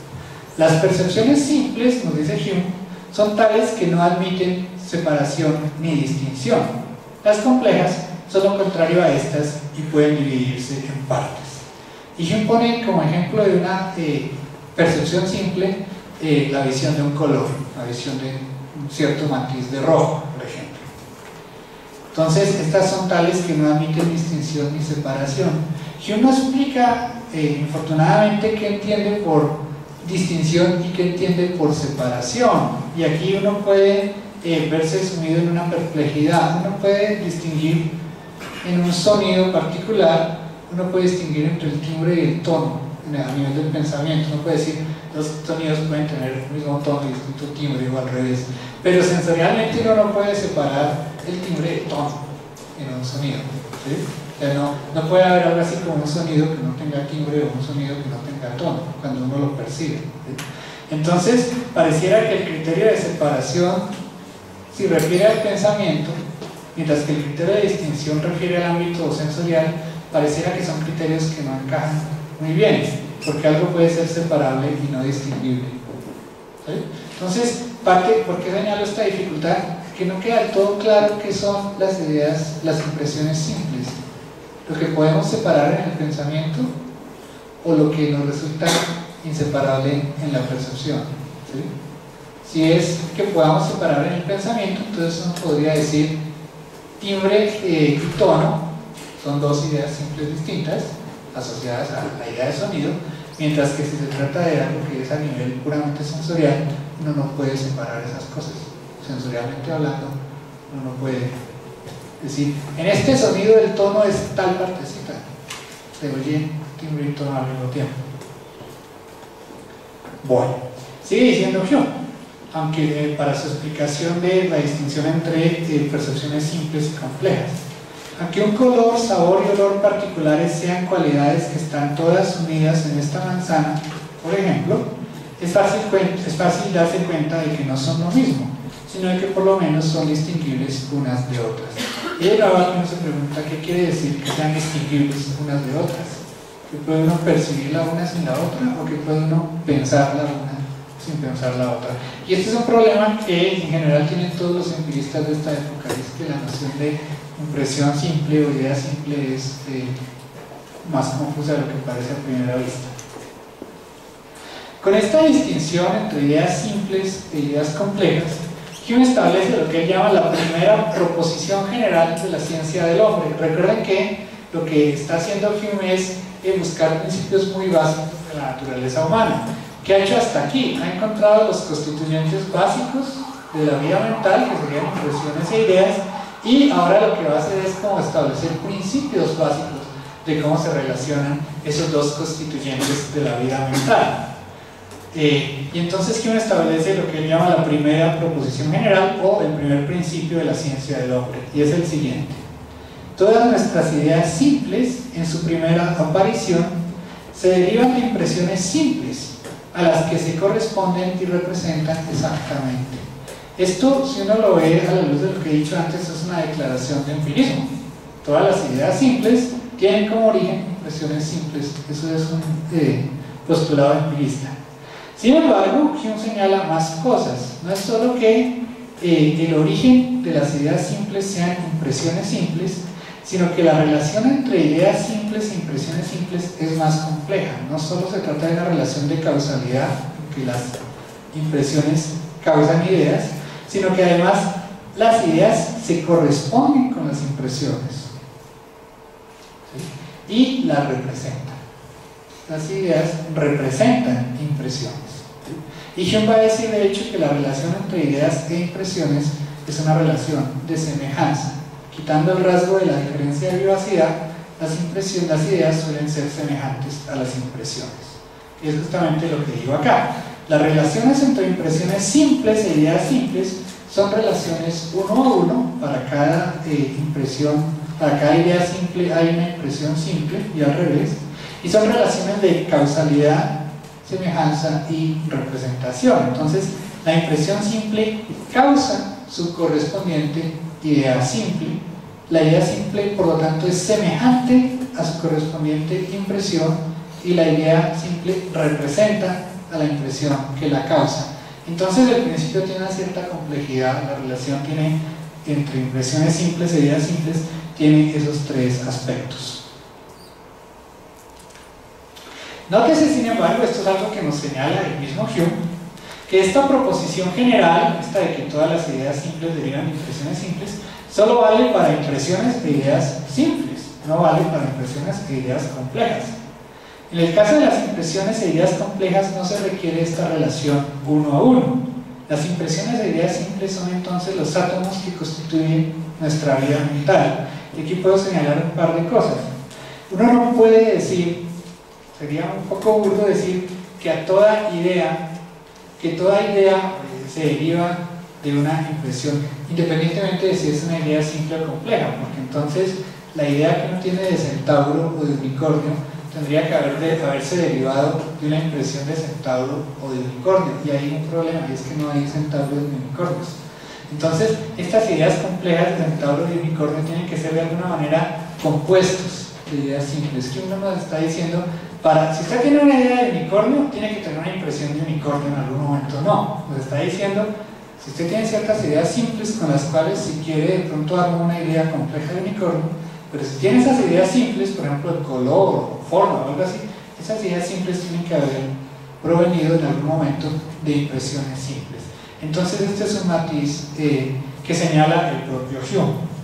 Las percepciones simples, nos dice Hume, son tales que no admiten separación ni distinción. Las complejas son lo contrario a estas y pueden dividirse en partes. Y Hume pone como ejemplo de una eh, percepción simple eh, la visión de un color, la visión de un cierto matiz de rojo, por ejemplo. Entonces, estas son tales que no admiten distinción ni separación. Hume nos explica, eh, infortunadamente, qué entiende por distinción y qué entiende por separación. Y aquí uno puede eh, verse sumido en una perplejidad. Uno puede distinguir en un sonido particular, uno puede distinguir entre el timbre y el tono a nivel del pensamiento. Uno puede decir, los sonidos pueden tener el mismo tono y distinto timbre o al revés, pero sensorialmente uno no puede separar el timbre del tono en un sonido, ¿sí? O sea, no, no puede haber algo así como un sonido que no tenga timbre o un sonido que no tenga tono cuando uno lo percibe, ¿sí? Entonces pareciera que el criterio de separación, si refiere al pensamiento, mientras que el criterio de distinción refiere al ámbito sensorial, pareciera que son criterios que no encajan muy bien, porque algo puede ser separable y no distinguible, ¿sí? Entonces, parte, ¿por qué señalo esta dificultad? Que no queda del todo claro qué son las ideas, las impresiones simples, lo que podemos separar en el pensamiento o lo que nos resulta inseparable en la percepción, ¿sí? Si es que podamos separar en el pensamiento, entonces uno podría decir timbre eh, y tono son dos ideas simples distintas asociadas a la idea de sonido, mientras que si se trata de algo que es a nivel puramente sensorial, uno no puede separar esas cosas. Sensorialmente hablando, uno no puede decir, en este sonido el tono es tal partecita, se oye timbre y tono al mismo tiempo. Bueno, sigue diciendo Hume, aunque eh, para su explicación de la distinción entre eh, percepciones simples y complejas. Aunque un color, sabor y olor particulares sean cualidades que están todas unidas en esta manzana, por ejemplo, es fácil, es fácil darse cuenta de que no son lo mismo, sino de que por lo menos son distinguibles unas de otras. Y de nuevo uno se pregunta qué quiere decir que sean distinguibles unas de otras. ¿Que puede uno percibir la una sin la otra? ¿O que puede uno pensar la una sin pensar la otra? Y este es un problema que en general tienen todos los empiristas de esta época, es que la noción de impresión simple o idea simple es eh, más confusa de lo que parece a primera vista. Con esta distinción entre ideas simples e ideas complejas, Hume establece lo que él llama la primera proposición general de la ciencia del hombre. Recuerden que lo que está haciendo Hume es eh, buscar principios muy básicos de la naturaleza humana. ¿Qué ha hecho hasta aquí? Ha encontrado los constituyentes básicos de la vida mental, que serían impresiones e ideas, y ahora lo que va a hacer es como establecer principios básicos de cómo se relacionan esos dos constituyentes de la vida mental. Eh, y entonces Hume establece lo que él llama la primera proposición general o el primer principio de la ciencia del hombre, y es el siguiente: todas nuestras ideas simples en su primera aparición se derivan de impresiones simples a las que se corresponden y representan exactamente. Esto, si uno lo ve a la luz de lo que he dicho antes, es una declaración de empirismo. Todas las ideas simples tienen como origen impresiones simples. Eso es un eh, postulado empirista. Sin embargo, Hume señala más cosas. No es solo que eh, el origen de las ideas simples sean impresiones simples, sino que la relación entre ideas simples e impresiones simples es más compleja. No solo se trata de una relación de causalidad, en que las impresiones causan ideas, sino que además las ideas se corresponden con las impresiones, ¿sí? Y las representan. Las ideas representan impresiones, ¿sí? Y Hume va a decir de hecho que la relación entre ideas e impresiones es una relación de semejanza. Quitando el rasgo de la diferencia de vivacidad, las impresiones, las ideas suelen ser semejantes a las impresiones. Y es justamente lo que digo acá. Las relaciones entre impresiones simples e ideas simples son relaciones uno a uno. Para cada eh, impresión, para cada idea simple hay una impresión simple y al revés. Y son relaciones de causalidad, semejanza y representación. Entonces, la impresión simple causa su correspondiente idea simple. La idea simple, por lo tanto, es semejante a su correspondiente impresión y la idea simple representa a la impresión que la causa. Entonces, el principio tiene una cierta complejidad. La relación tiene entre impresiones simples e ideas simples tiene esos tres aspectos. Nótese, sin embargo, esto es algo que nos señala el mismo Hume, que esta proposición general, esta de que todas las ideas simples derivan de impresiones simples, solo vale para impresiones de ideas simples, no vale para impresiones de ideas complejas. En el caso de las impresiones de ideas complejas no se requiere esta relación uno a uno. Las impresiones de ideas simples son entonces los átomos que constituyen nuestra vida mental. Y aquí puedo señalar un par de cosas. Uno no puede decir, sería un poco burdo decir que a toda idea que toda idea se deriva de una impresión, independientemente de si es una idea simple o compleja, porque entonces la idea que uno tiene de centauro o de unicornio tendría que haber de, haberse derivado de una impresión de centauro o de unicornio, y hay un problema, y es que no hay centauros ni unicornios. Entonces, estas ideas complejas de centauro y unicornio tienen que ser de alguna manera compuestos de ideas simples, que uno nos está diciendo. Para, si usted tiene una idea de unicornio, tiene que tener una impresión de unicornio en algún momento. No, nos está diciendo, si usted tiene ciertas ideas simples con las cuales si quiere de pronto armar una idea compleja de unicornio, pero si tiene esas ideas simples, por ejemplo el color o forma o algo así, esas ideas simples tienen que haber provenido en algún momento de impresiones simples. Entonces este es un matiz eh, que señala el propio Hume.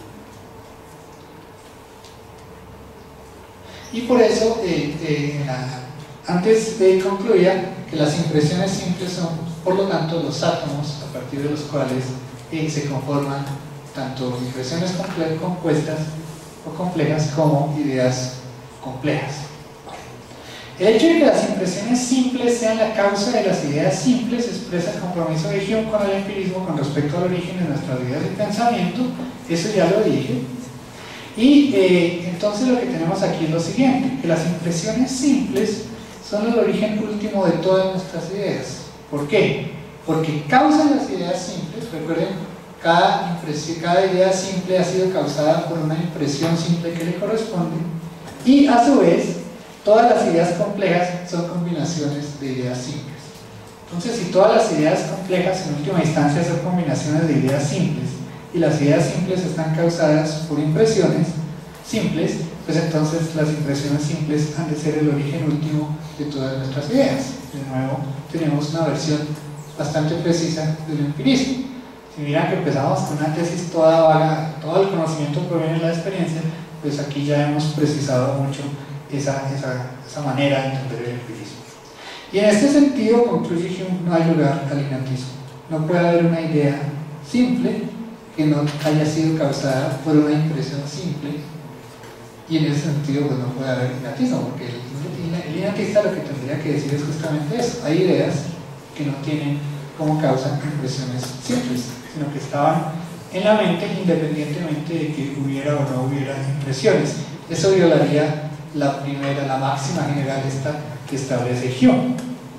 Y por eso, eh, eh, la, antes de concluía que las impresiones simples son, por lo tanto, los átomos a partir de los cuales eh, se conforman tanto impresiones compuestas o complejas como ideas complejas. El hecho de que las impresiones simples sean la causa de las ideas simples expresa el compromiso de Hume con el empirismo con respecto al origen de nuestras ideas de pensamiento. Eso ya lo dije. Y eh, entonces lo que tenemos aquí es lo siguiente, que las impresiones simples son el origen último de todas nuestras ideas. ¿Por qué? Porque causan las ideas simples. Recuerden, cada, impresión, cada idea simple ha sido causada por una impresión simple que le corresponde, y a su vez todas las ideas complejas son combinaciones de ideas simples. Entonces, si todas las ideas complejas en última instancia son combinaciones de ideas simples, y las ideas simples están causadas por impresiones simples, pues entonces las impresiones simples han de ser el origen último de todas nuestras ideas. De nuevo, tenemos una versión bastante precisa del empirismo. Si miran que empezamos con una tesis toda vaga, todo el conocimiento proviene de la experiencia, pues aquí ya hemos precisado mucho esa, esa, esa manera de entender el empirismo. Y en este sentido, concluye Hume, no hay lugar al innatismo. No puede haber una idea simple que no haya sido causada por una impresión simple, y en ese sentido pues no puede haber innatismo, porque el, el innatista lo que tendría que decir es justamente eso: hay ideas que no tienen como causa impresiones simples, sino que estaban en la mente independientemente de que hubiera o no hubiera impresiones. Eso violaría la primera, la máxima general esta que establece Hume.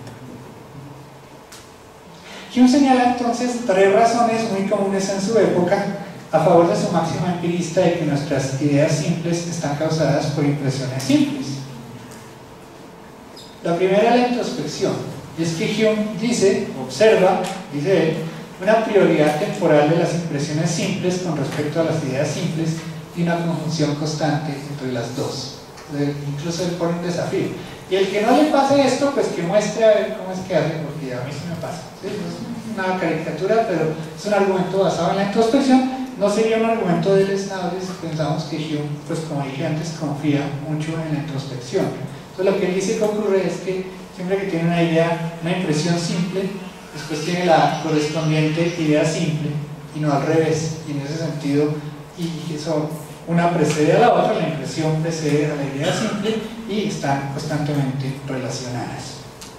Hume señala entonces tres razones muy comunes en su época a favor de su máxima empirista de que nuestras ideas simples están causadas por impresiones simples. La primera es la introspección, y es que Hume dice, observa, dice él, una prioridad temporal de las impresiones simples con respecto a las ideas simples, y una conjunción constante entre las dos. Entonces, incluso él pone un desafío. Y el que no le pase esto, pues que muestre a ver cómo es que hace, porque a mí sí me pasa. ¿Sí? Es una caricatura, pero es un argumento basado en la introspección. No sería un argumento deleznable si pensamos que Hume, pues como dije antes, confía mucho en la introspección. Entonces lo que él dice que ocurre es que siempre que tiene una idea, una impresión simple, después tiene la correspondiente idea simple, y no al revés. Y en ese sentido, y eso, una precede a la otra, la impresión precede a la idea simple y están constantemente relacionadas.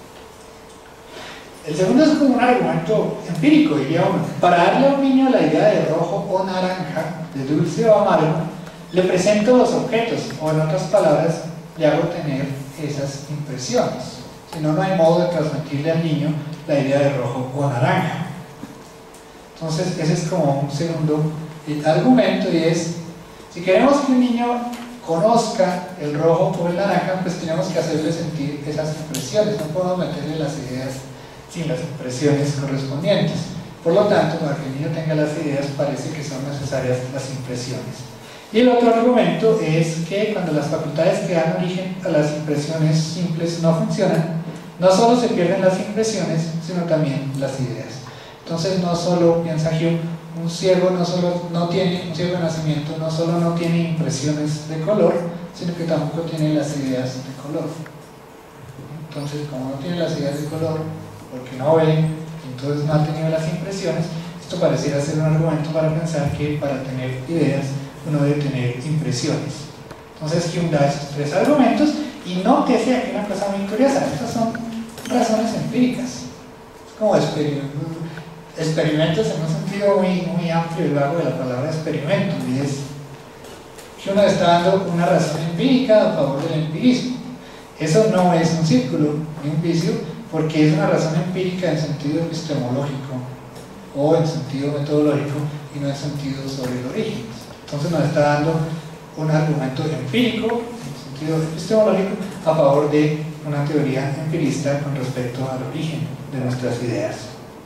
El segundo es como un argumento empírico, diría uno. Para darle a un niño la idea de rojo o naranja, de dulce o amargo, le presento los objetos, o en otras palabras, le hago tener esas impresiones. Si no, no hay modo de transmitirle al niño la idea de rojo o naranja. Entonces, ese es como un segundo argumento, y es, si queremos que un niño conozca el rojo o el naranja, pues tenemos que hacerle sentir esas impresiones. No podemos meterle las ideas sin las impresiones correspondientes. Por lo tanto, para que el niño tenga las ideas, parece que son necesarias las impresiones. Y el otro argumento es que cuando las facultades que dan origen a las impresiones simples no funcionan, no solo se pierden las impresiones, sino también las ideas. Entonces, no solo, piensa Hume, un ciego no solo no tiene, un ciego de nacimiento no solo no tiene impresiones de color, sino que tampoco tiene las ideas de color. Entonces, como no tiene las ideas de color, porque no ve, entonces no ha tenido las impresiones, esto pareciera ser un argumento para pensar que para tener ideas uno debe tener impresiones. Entonces Hume da esos tres argumentos, y nótese aquí una cosa muy curiosa: estas son razones empíricas, es como experimentos, experimentos en un sentido muy, muy amplio y largo de la palabra experimento, y es que uno está dando una razón empírica a favor del empirismo. Eso no es un círculo ni un vicio, porque es una razón empírica en sentido epistemológico o en sentido metodológico, y no en sentido sobre el origen. Entonces nos está dando un argumento empírico en sentido epistemológico a favor de una teoría empirista con respecto al origen de nuestras ideas.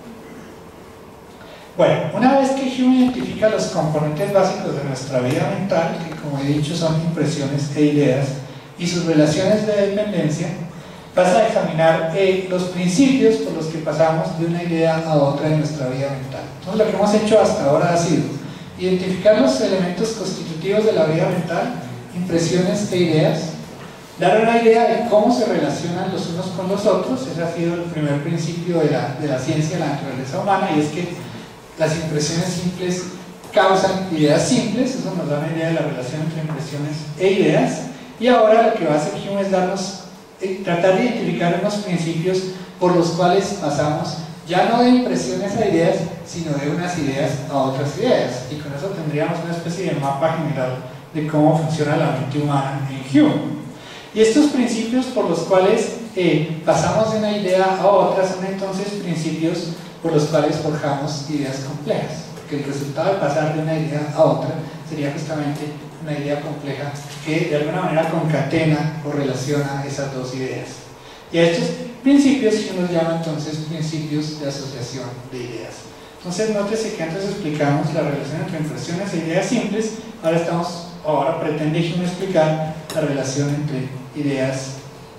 Bueno, una vez que Hume identifica los componentes básicos de nuestra vida mental, que como he dicho son impresiones e ideas, y sus relaciones de dependencia, pasa a examinar eh, los principios por los que pasamos de una idea a otra en nuestra vida mental. Entonces lo que hemos hecho hasta ahora ha sido identificar los elementos constitutivos de la vida mental, impresiones e ideas, dar una idea de cómo se relacionan los unos con los otros. Ese ha sido el primer principio de la, de la ciencia de la naturaleza humana, y es que las impresiones simples causan ideas simples. Eso nos da una idea de la relación entre impresiones e ideas. Y ahora lo que va a hacer Hume es darnos, eh, tratar de identificar unos principios por los cuales pasamos ya no de impresiones a ideas, sino de unas ideas a otras ideas, y con eso tendríamos una especie de mapa general de cómo funciona la mente humana en Hume. Y estos principios por los cuales eh, pasamos de una idea a otra son entonces principios por los cuales forjamos ideas complejas, porque el resultado de pasar de una idea a otra sería justamente una idea compleja que de alguna manera concatena o relaciona esas dos ideas. Y a estos principios que nos llama entonces principios de asociación de ideas. Entonces nótese que antes explicamos la relación entre impresiones e ideas simples, ahora estamos, ahora pretende Hume explicar la relación entre ideas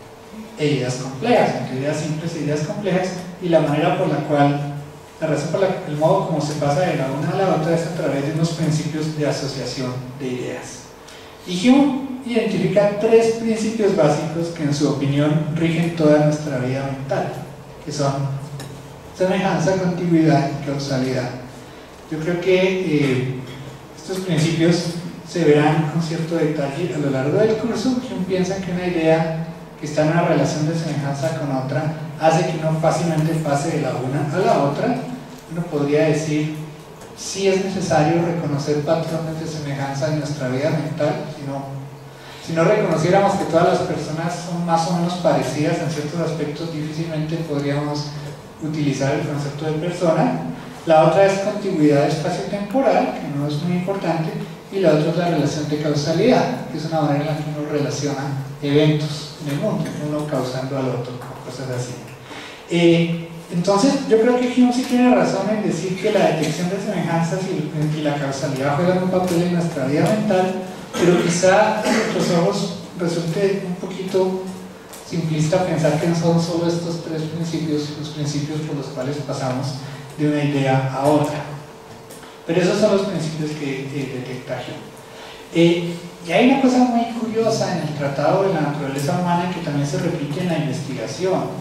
e ideas complejas, entre ideas simples e ideas complejas, y la manera por la cual, la razón por la, el modo como se pasa de la una a la otra es a través de unos principios de asociación de ideas. Y Hume identifica tres principios básicos que en su opinión rigen toda nuestra vida mental, que son semejanza, contiguidad y causalidad. Yo creo que eh, estos principios se verán con cierto detalle a lo largo del curso. Hume piensa que una idea que está en una relación de semejanza con otra hace que uno fácilmente pase de la una a la otra. Uno podría decir, sí es necesario reconocer patrones de semejanza en nuestra vida mental. Si no, si no reconociéramos que todas las personas son más o menos parecidas en ciertos aspectos, difícilmente podríamos utilizar el concepto de persona. La otra es contigüidad espacio-temporal, que no es muy importante, y la otra es la relación de causalidad, que es una manera en la que uno relaciona eventos en el mundo, uno causando al otro, cosas así. Eh, Entonces, yo creo que Hume sí tiene razón en decir que la detección de semejanzas y, y la causalidad juegan un papel en nuestra vida mental, pero quizá a nuestros ojos resulte un poquito simplista pensar que son solo estos tres principios, los principios por los cuales pasamos de una idea a otra. Pero esos son los principios que eh, detecta Hume. Eh, y hay una cosa muy curiosa en el Tratado de la Naturaleza Humana que también se repite en la investigación.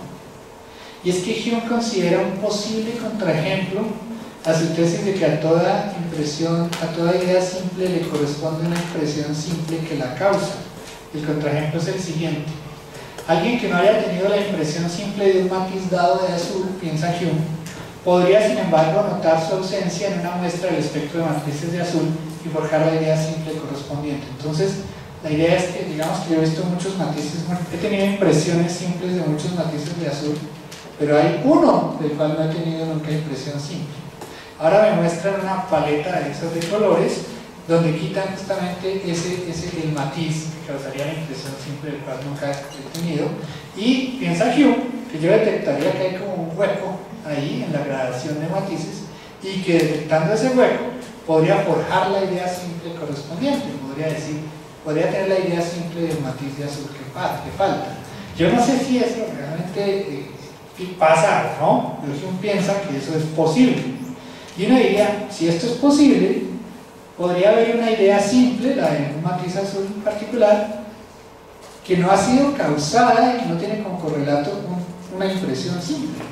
Y es que Hume considera un posible contraejemplo a su tesis de que a toda impresión, a toda idea simple le corresponde una impresión simple que la causa. El contraejemplo es el siguiente. Alguien que no haya tenido la impresión simple de un matiz dado de azul, piensa Hume, podría sin embargo notar su ausencia en una muestra del espectro de matrices de azul y forjar la idea simple correspondiente. Entonces, la idea es que, digamos que yo he visto muchos matices, bueno, he tenido impresiones simples de muchos matices de azul, pero hay uno del cual no he tenido nunca impresión simple. Ahora me muestran una paleta de esos de colores donde quitan justamente ese, ese, el matiz que causaría la impresión simple del cual nunca he tenido, y piensa Hume que yo detectaría que hay como un hueco ahí en la gradación de matices y que detectando ese hueco podría forjar la idea simple correspondiente, podría decir, podría tener la idea simple del matiz de azul que, que falta. Yo no sé si eso realmente eh, pasa o no, pero Hume piensa que eso es posible. Y uno diría, si esto es posible, podría haber una idea simple, la de un matiz azul en particular, que no ha sido causada y que no tiene como correlato un, una impresión simple.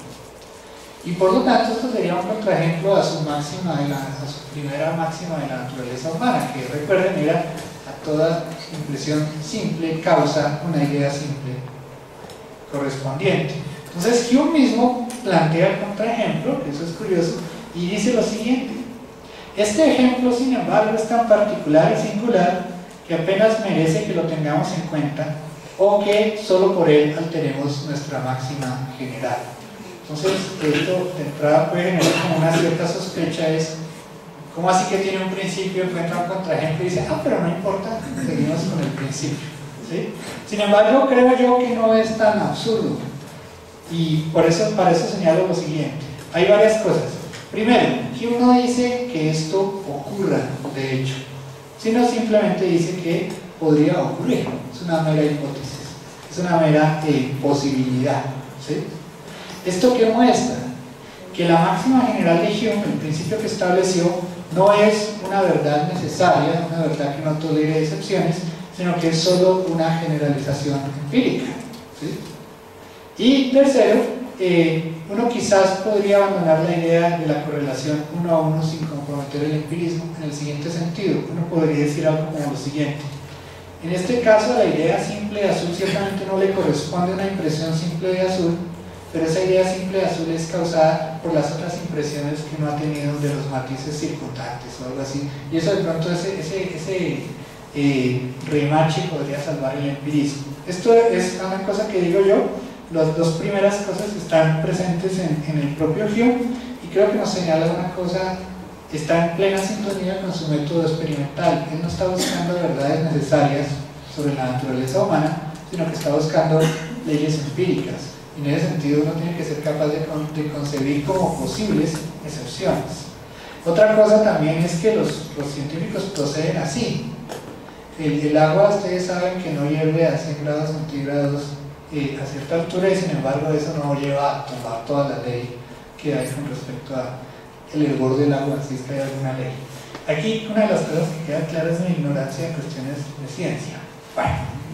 Y por lo tanto esto sería un contraejemplo a su máxima de la, a su primera máxima de la naturaleza humana, que recuerden era a toda impresión simple causa una idea simple correspondiente. Entonces Hume mismo plantea el contraejemplo, que eso es curioso, y dice lo siguiente: este ejemplo sin embargo es tan particular y singular que apenas merece que lo tengamos en cuenta o que solo por él alteremos nuestra máxima general. Entonces esto de entrada puede generar como una cierta sospecha, es ¿cómo así que tiene un principio, encuentra un contraejemplo y dice, ah, pero no importa, seguimos con el principio, ¿sí? Sin embargo, creo yo que no es tan absurdo, y por eso, para eso señalo lo siguiente. Hay varias cosas. Primero, Hume no dice que esto ocurra, de hecho, sino simplemente dice que podría ocurrir. Es una mera hipótesis, es una mera eh, posibilidad, ¿sí? ¿Esto qué muestra? Que la máxima general de Hume, el principio que estableció, no es una verdad necesaria, una verdad que no tolere excepciones, sino que es solo una generalización empírica, ¿sí? Y tercero, eh, uno quizás podría abandonar la idea de la correlación uno a uno sin comprometer el empirismo en el siguiente sentido. Uno podría decir algo como lo siguiente: en este caso la idea simple de azul ciertamente no le corresponde a una impresión simple de azul, pero esa idea simple de azul es causada por las otras impresiones que uno ha tenido de los matices circundantes o algo así, y eso de pronto ese, ese, ese eh, remache podría salvar el empirismo. Esto es una cosa que digo yo. Las dos primeras cosas están presentes en, en el propio Hume, y creo que nos señala una cosa, está en plena sintonía con su método experimental. Él no está buscando verdades necesarias sobre la naturaleza humana, sino que está buscando leyes empíricas, y en ese sentido uno tiene que ser capaz de, con, de concebir como posibles excepciones. Otra cosa también es que los, los científicos proceden así. El, el agua, ustedes saben que no hierve a cien grados centígrados Eh, a cierta altura, y sin embargo eso no lleva a tomar toda la ley que hay con respecto a el hervor del agua, si es que hay alguna ley. Aquí una de las cosas que queda clara es mi ignorancia en cuestiones de ciencia. Bueno,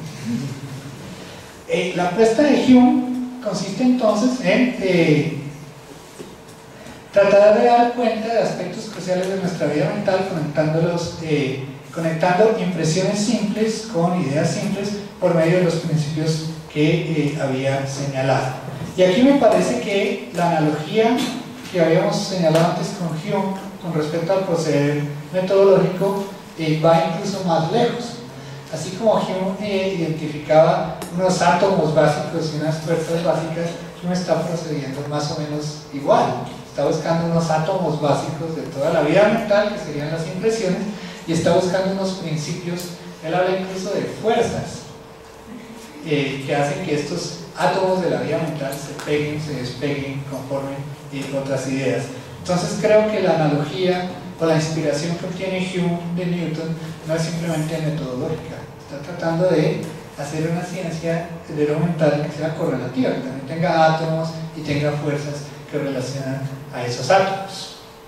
eh, la apuesta de Hume consiste entonces en eh, tratar de dar cuenta de aspectos cruciales de nuestra vida mental, conectándolos, eh, conectando impresiones simples con ideas simples por medio de los principios que eh, había señalado. Y aquí me parece que la analogía que habíamos señalado antes con Hume con respecto al proceder metodológico eh, va incluso más lejos. Así como Hume eh, identificaba unos átomos básicos y unas fuerzas básicas, Hume está procediendo más o menos igual. Está buscando unos átomos básicos de toda la vida mental, que serían las impresiones, y está buscando unos principios. Él habla incluso de fuerzas Eh, que hacen que estos átomos de la vía mental se peguen, se despeguen, conformen eh, otras ideas. Entonces creo que la analogía o la inspiración que obtiene Hume de Newton no es simplemente metodológica, está tratando de hacer una ciencia de lo mental que sea correlativa, que también tenga átomos y tenga fuerzas que relacionan a esos átomos.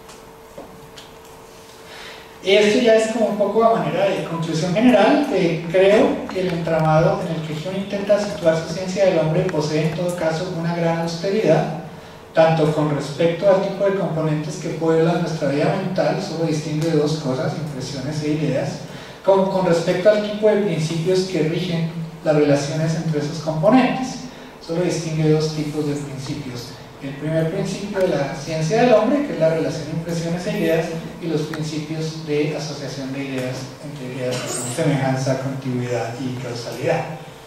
Y esto ya es como un poco a manera de conclusión general. Eh, creo que el entramado en el que Hume intenta situar su ciencia del hombre posee en todo caso una gran austeridad, tanto con respecto al tipo de componentes que pueblan nuestra vida mental, solo distingue dos cosas, impresiones e ideas, como con respecto al tipo de principios que rigen las relaciones entre esos componentes, solo distingue dos tipos de principios. El primer principio de la ciencia del hombre, que es la relación de impresiones e ideas, y los principios de asociación de ideas entre ideas que son semejanza, continuidad y causalidad.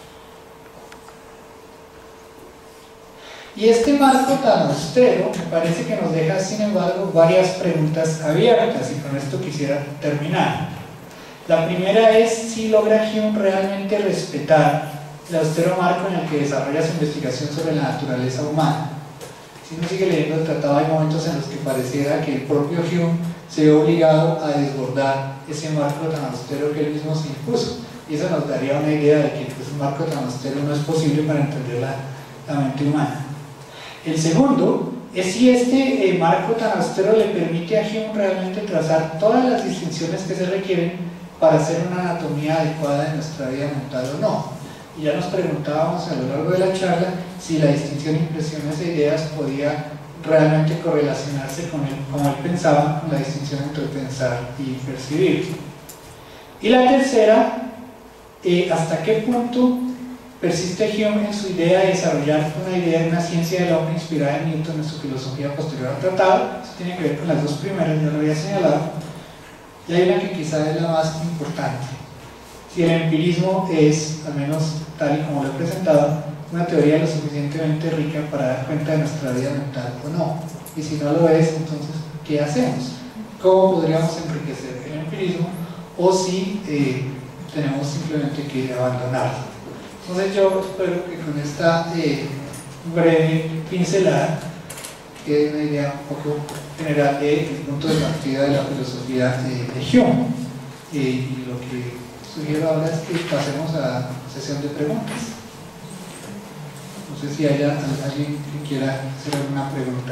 Y este marco tan austero me parece que nos deja, sin embargo, varias preguntas abiertas, y con esto quisiera terminar. La primera es si logra Hume realmente respetar el austero marco en el que desarrolla su investigación sobre la naturaleza humana. Si uno sigue leyendo el tratado, hay momentos en los que pareciera que el propio Hume se ve obligado a desbordar ese marco tan austero que él mismo se impuso, y eso nos daría una idea de que pues, un marco tan austero no es posible para entender la, la mente humana. El segundo es si este eh, marco tan austero le permite a Hume realmente trazar todas las distinciones que se requieren para hacer una anatomía adecuada de nuestra vida mental o no. Y ya nos preguntábamos a lo largo de la charla si la distinción de impresiones e ideas podía realmente correlacionarse con él, como él pensaba, con la distinción entre pensar y percibir. Y la tercera, eh, ¿hasta qué punto persiste Hume en su idea de desarrollar una idea de una ciencia del hombre inspirada en Newton en su filosofía posterior al tratado? Eso tiene que ver con las dos primeras, yo lo había señalado. Y hay una que quizá es la más importante. Si el empirismo es, al menos tal y como lo he presentado, una teoría lo suficientemente rica para dar cuenta de nuestra vida mental o no. Y si no lo es, entonces, ¿qué hacemos? ¿Cómo podríamos enriquecer el empirismo? O si eh, tenemos simplemente que abandonarlo. Entonces yo espero que con esta eh, breve pincelada quede una idea un poco general del punto de partida de la filosofía de, de Hume. Eh, y lo que sugiero ahora es que pasemos a la sesión de preguntas. No sé si haya alguien que quiera hacer alguna pregunta.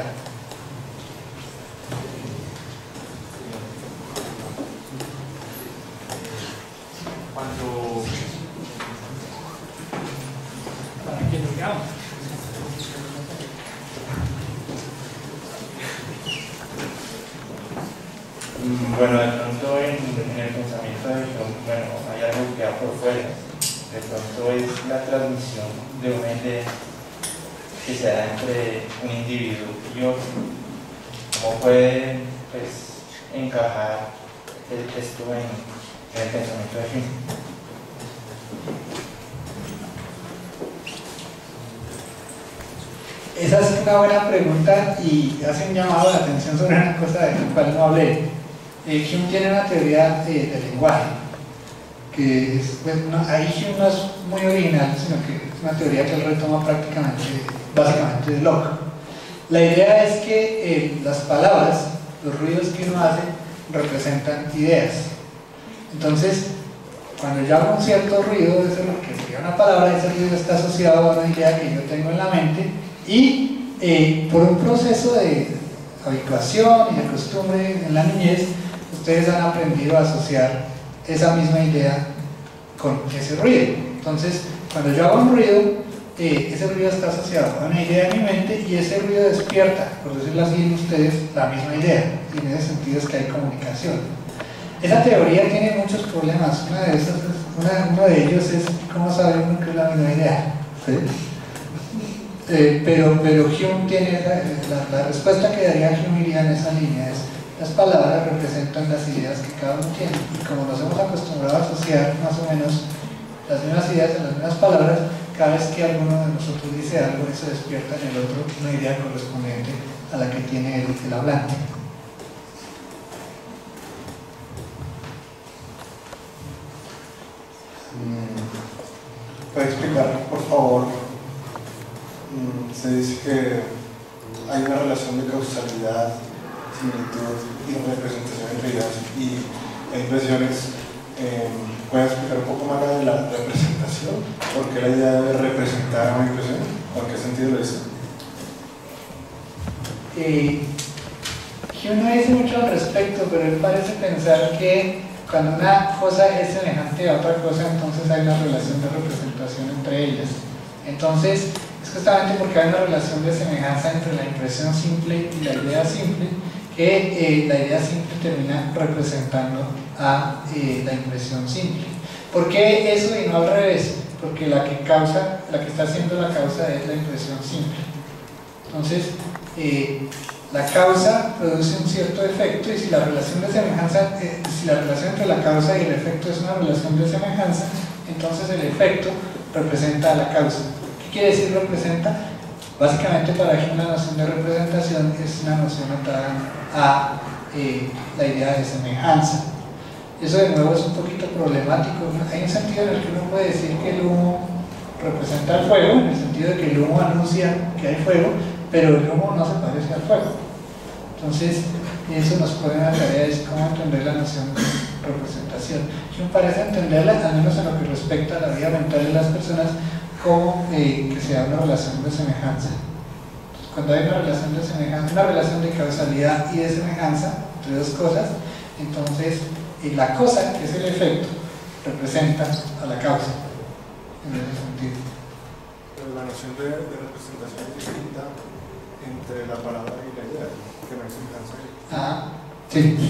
Cuando... ¿Para quién lo digamos? Bueno, de pronto en, en el pensamiento de Hume, bueno, hay algo que va por fuera. De pronto es la transmisión de una idea que se da entre un individuo y otro. ¿Cómo puede pues, encajar el, esto en, en el pensamiento de Hume? Esa es una buena pregunta y hace un llamado de atención sobre una cosa de la cual no hablé. Eh, Hume tiene una teoría eh, del lenguaje, que es, pues, no, ahí Hume no es muy original, sino que es una teoría que él retoma prácticamente, básicamente de Locke. La idea es que eh, las palabras, los ruidos que uno hace, representan ideas. Entonces, cuando yo hago un cierto ruido, eso es lo que sería una palabra, ese ruido está asociado a una idea que yo tengo en la mente, y eh, por un proceso de habituación y de costumbre en la niñez, ustedes han aprendido a asociar esa misma idea con ese ruido. Entonces, cuando yo hago un ruido, eh, ese ruido está asociado a una idea en mi mente y ese ruido despierta, por decirlo así, en ustedes la misma idea, y en ese sentido es que hay comunicación. Esa teoría tiene muchos problemas. Una de esas, una, uno de ellos es cómo saber uno que es la misma idea, ¿sí? Eh, pero, pero Hume tiene la, la, la respuesta que daría Hume iría en esa línea, es las palabras representan las ideas que cada uno tiene, y como nos hemos acostumbrado a asociar más o menos las mismas ideas en las mismas palabras, cada vez que alguno de nosotros dice algo, eso despierta en el otro una idea correspondiente a la que tiene el, el hablante. ¿Puede explicar, por favor, causalidad, similitud y representación entre ideas y impresiones. Eh, ¿Puedes explicar un poco más de la representación? ¿Por qué la idea de representar una impresión? ¿O en qué sentido lo dice? Eh, Hume no dice mucho al respecto, pero él parece pensar que cuando una cosa es semejante a otra cosa, entonces hay una relación de representación entre ellas. Entonces, es justamente porque hay una relación de semejanza entre la impresión simple y la idea simple, que eh, la idea simple termina representando a eh, la impresión simple. ¿Por qué eso y no al revés? Porque la que causa, la que está haciendo la causa es la impresión simple. Entonces, eh, la causa produce un cierto efecto, y si la relación de semejanza, eh, si la relación entre la causa y el efecto es una relación de semejanza, entonces el efecto representa a la causa. ¿Qué quiere decir representa? Básicamente, para que una noción de representación es una noción atada a eh, la idea de semejanza. Eso de nuevo es un poquito problemático. Hay un sentido en el que uno puede decir que el humo representa el fuego, en el sentido de que el humo anuncia que hay fuego, pero el humo no se parece al fuego. Entonces, eso nos pone una tarea de cómo entender la noción de representación. Yo me parece entenderla, al menos en lo que respecta a la vida mental de las personas, como eh, que sea una relación de semejanza. Entonces, cuando hay una relación de semejanza, una relación de causalidad y de semejanza entre dos cosas, entonces eh, la cosa, que es el efecto, representa a la causa en ese sentido. Pero la noción de, de representación es distinta entre la palabra y la idea, que no hay semejanza ahí. Ah, sí.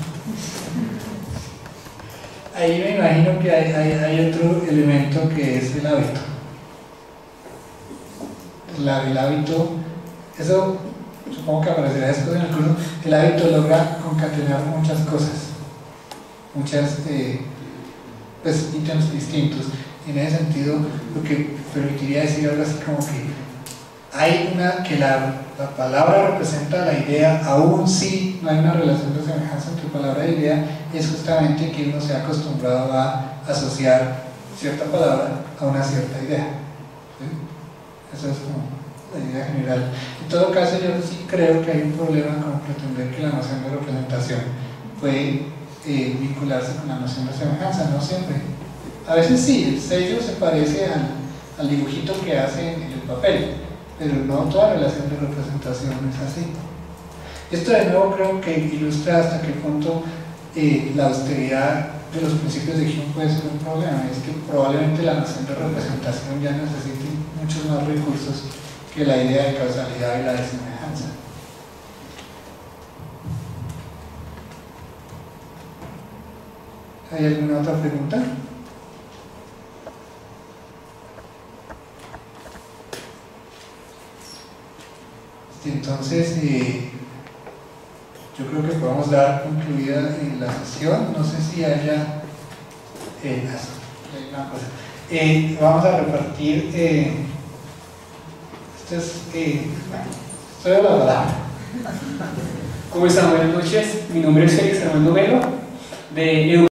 Ahí me imagino que hay, hay, hay otro elemento que es el hábito. La, el hábito, eso supongo que aparecerá después en el curso. El hábito logra concatenar muchas cosas, muchas eh, pues, ítems distintos. En ese sentido, lo que permitiría decir algo así como que hay una, que la, la palabra representa la idea, aún si no hay una relación de semejanza entre palabra y idea, es justamente que uno se ha acostumbrado a asociar cierta palabra a una cierta idea. ¿Sí? Eso es como la idea general. En todo caso, yo sí creo que hay un problema con pretender que la noción de representación puede eh, vincularse con la noción de semejanza, no siempre. A veces sí, el sello se parece al, al dibujito que hace en el papel, pero no toda relación de representación es así. Esto de nuevo creo que ilustra hasta qué punto eh, la austeridad de los principios de Hume puede ser un problema. Es que probablemente la noción de representación ya necesite muchos más recursos que la idea de causalidad y la de semejanza. ¿Hay alguna otra pregunta? Entonces, eh, yo creo que podemos dar concluida eh, la sesión. No sé si haya eh, una cosa. Eh, vamos a repartir. Eh, esto es. Eh, bueno, soy la palabra. ¿Cómo están? Buenas noches. Mi nombre es Félix Armando Melo, de Educación.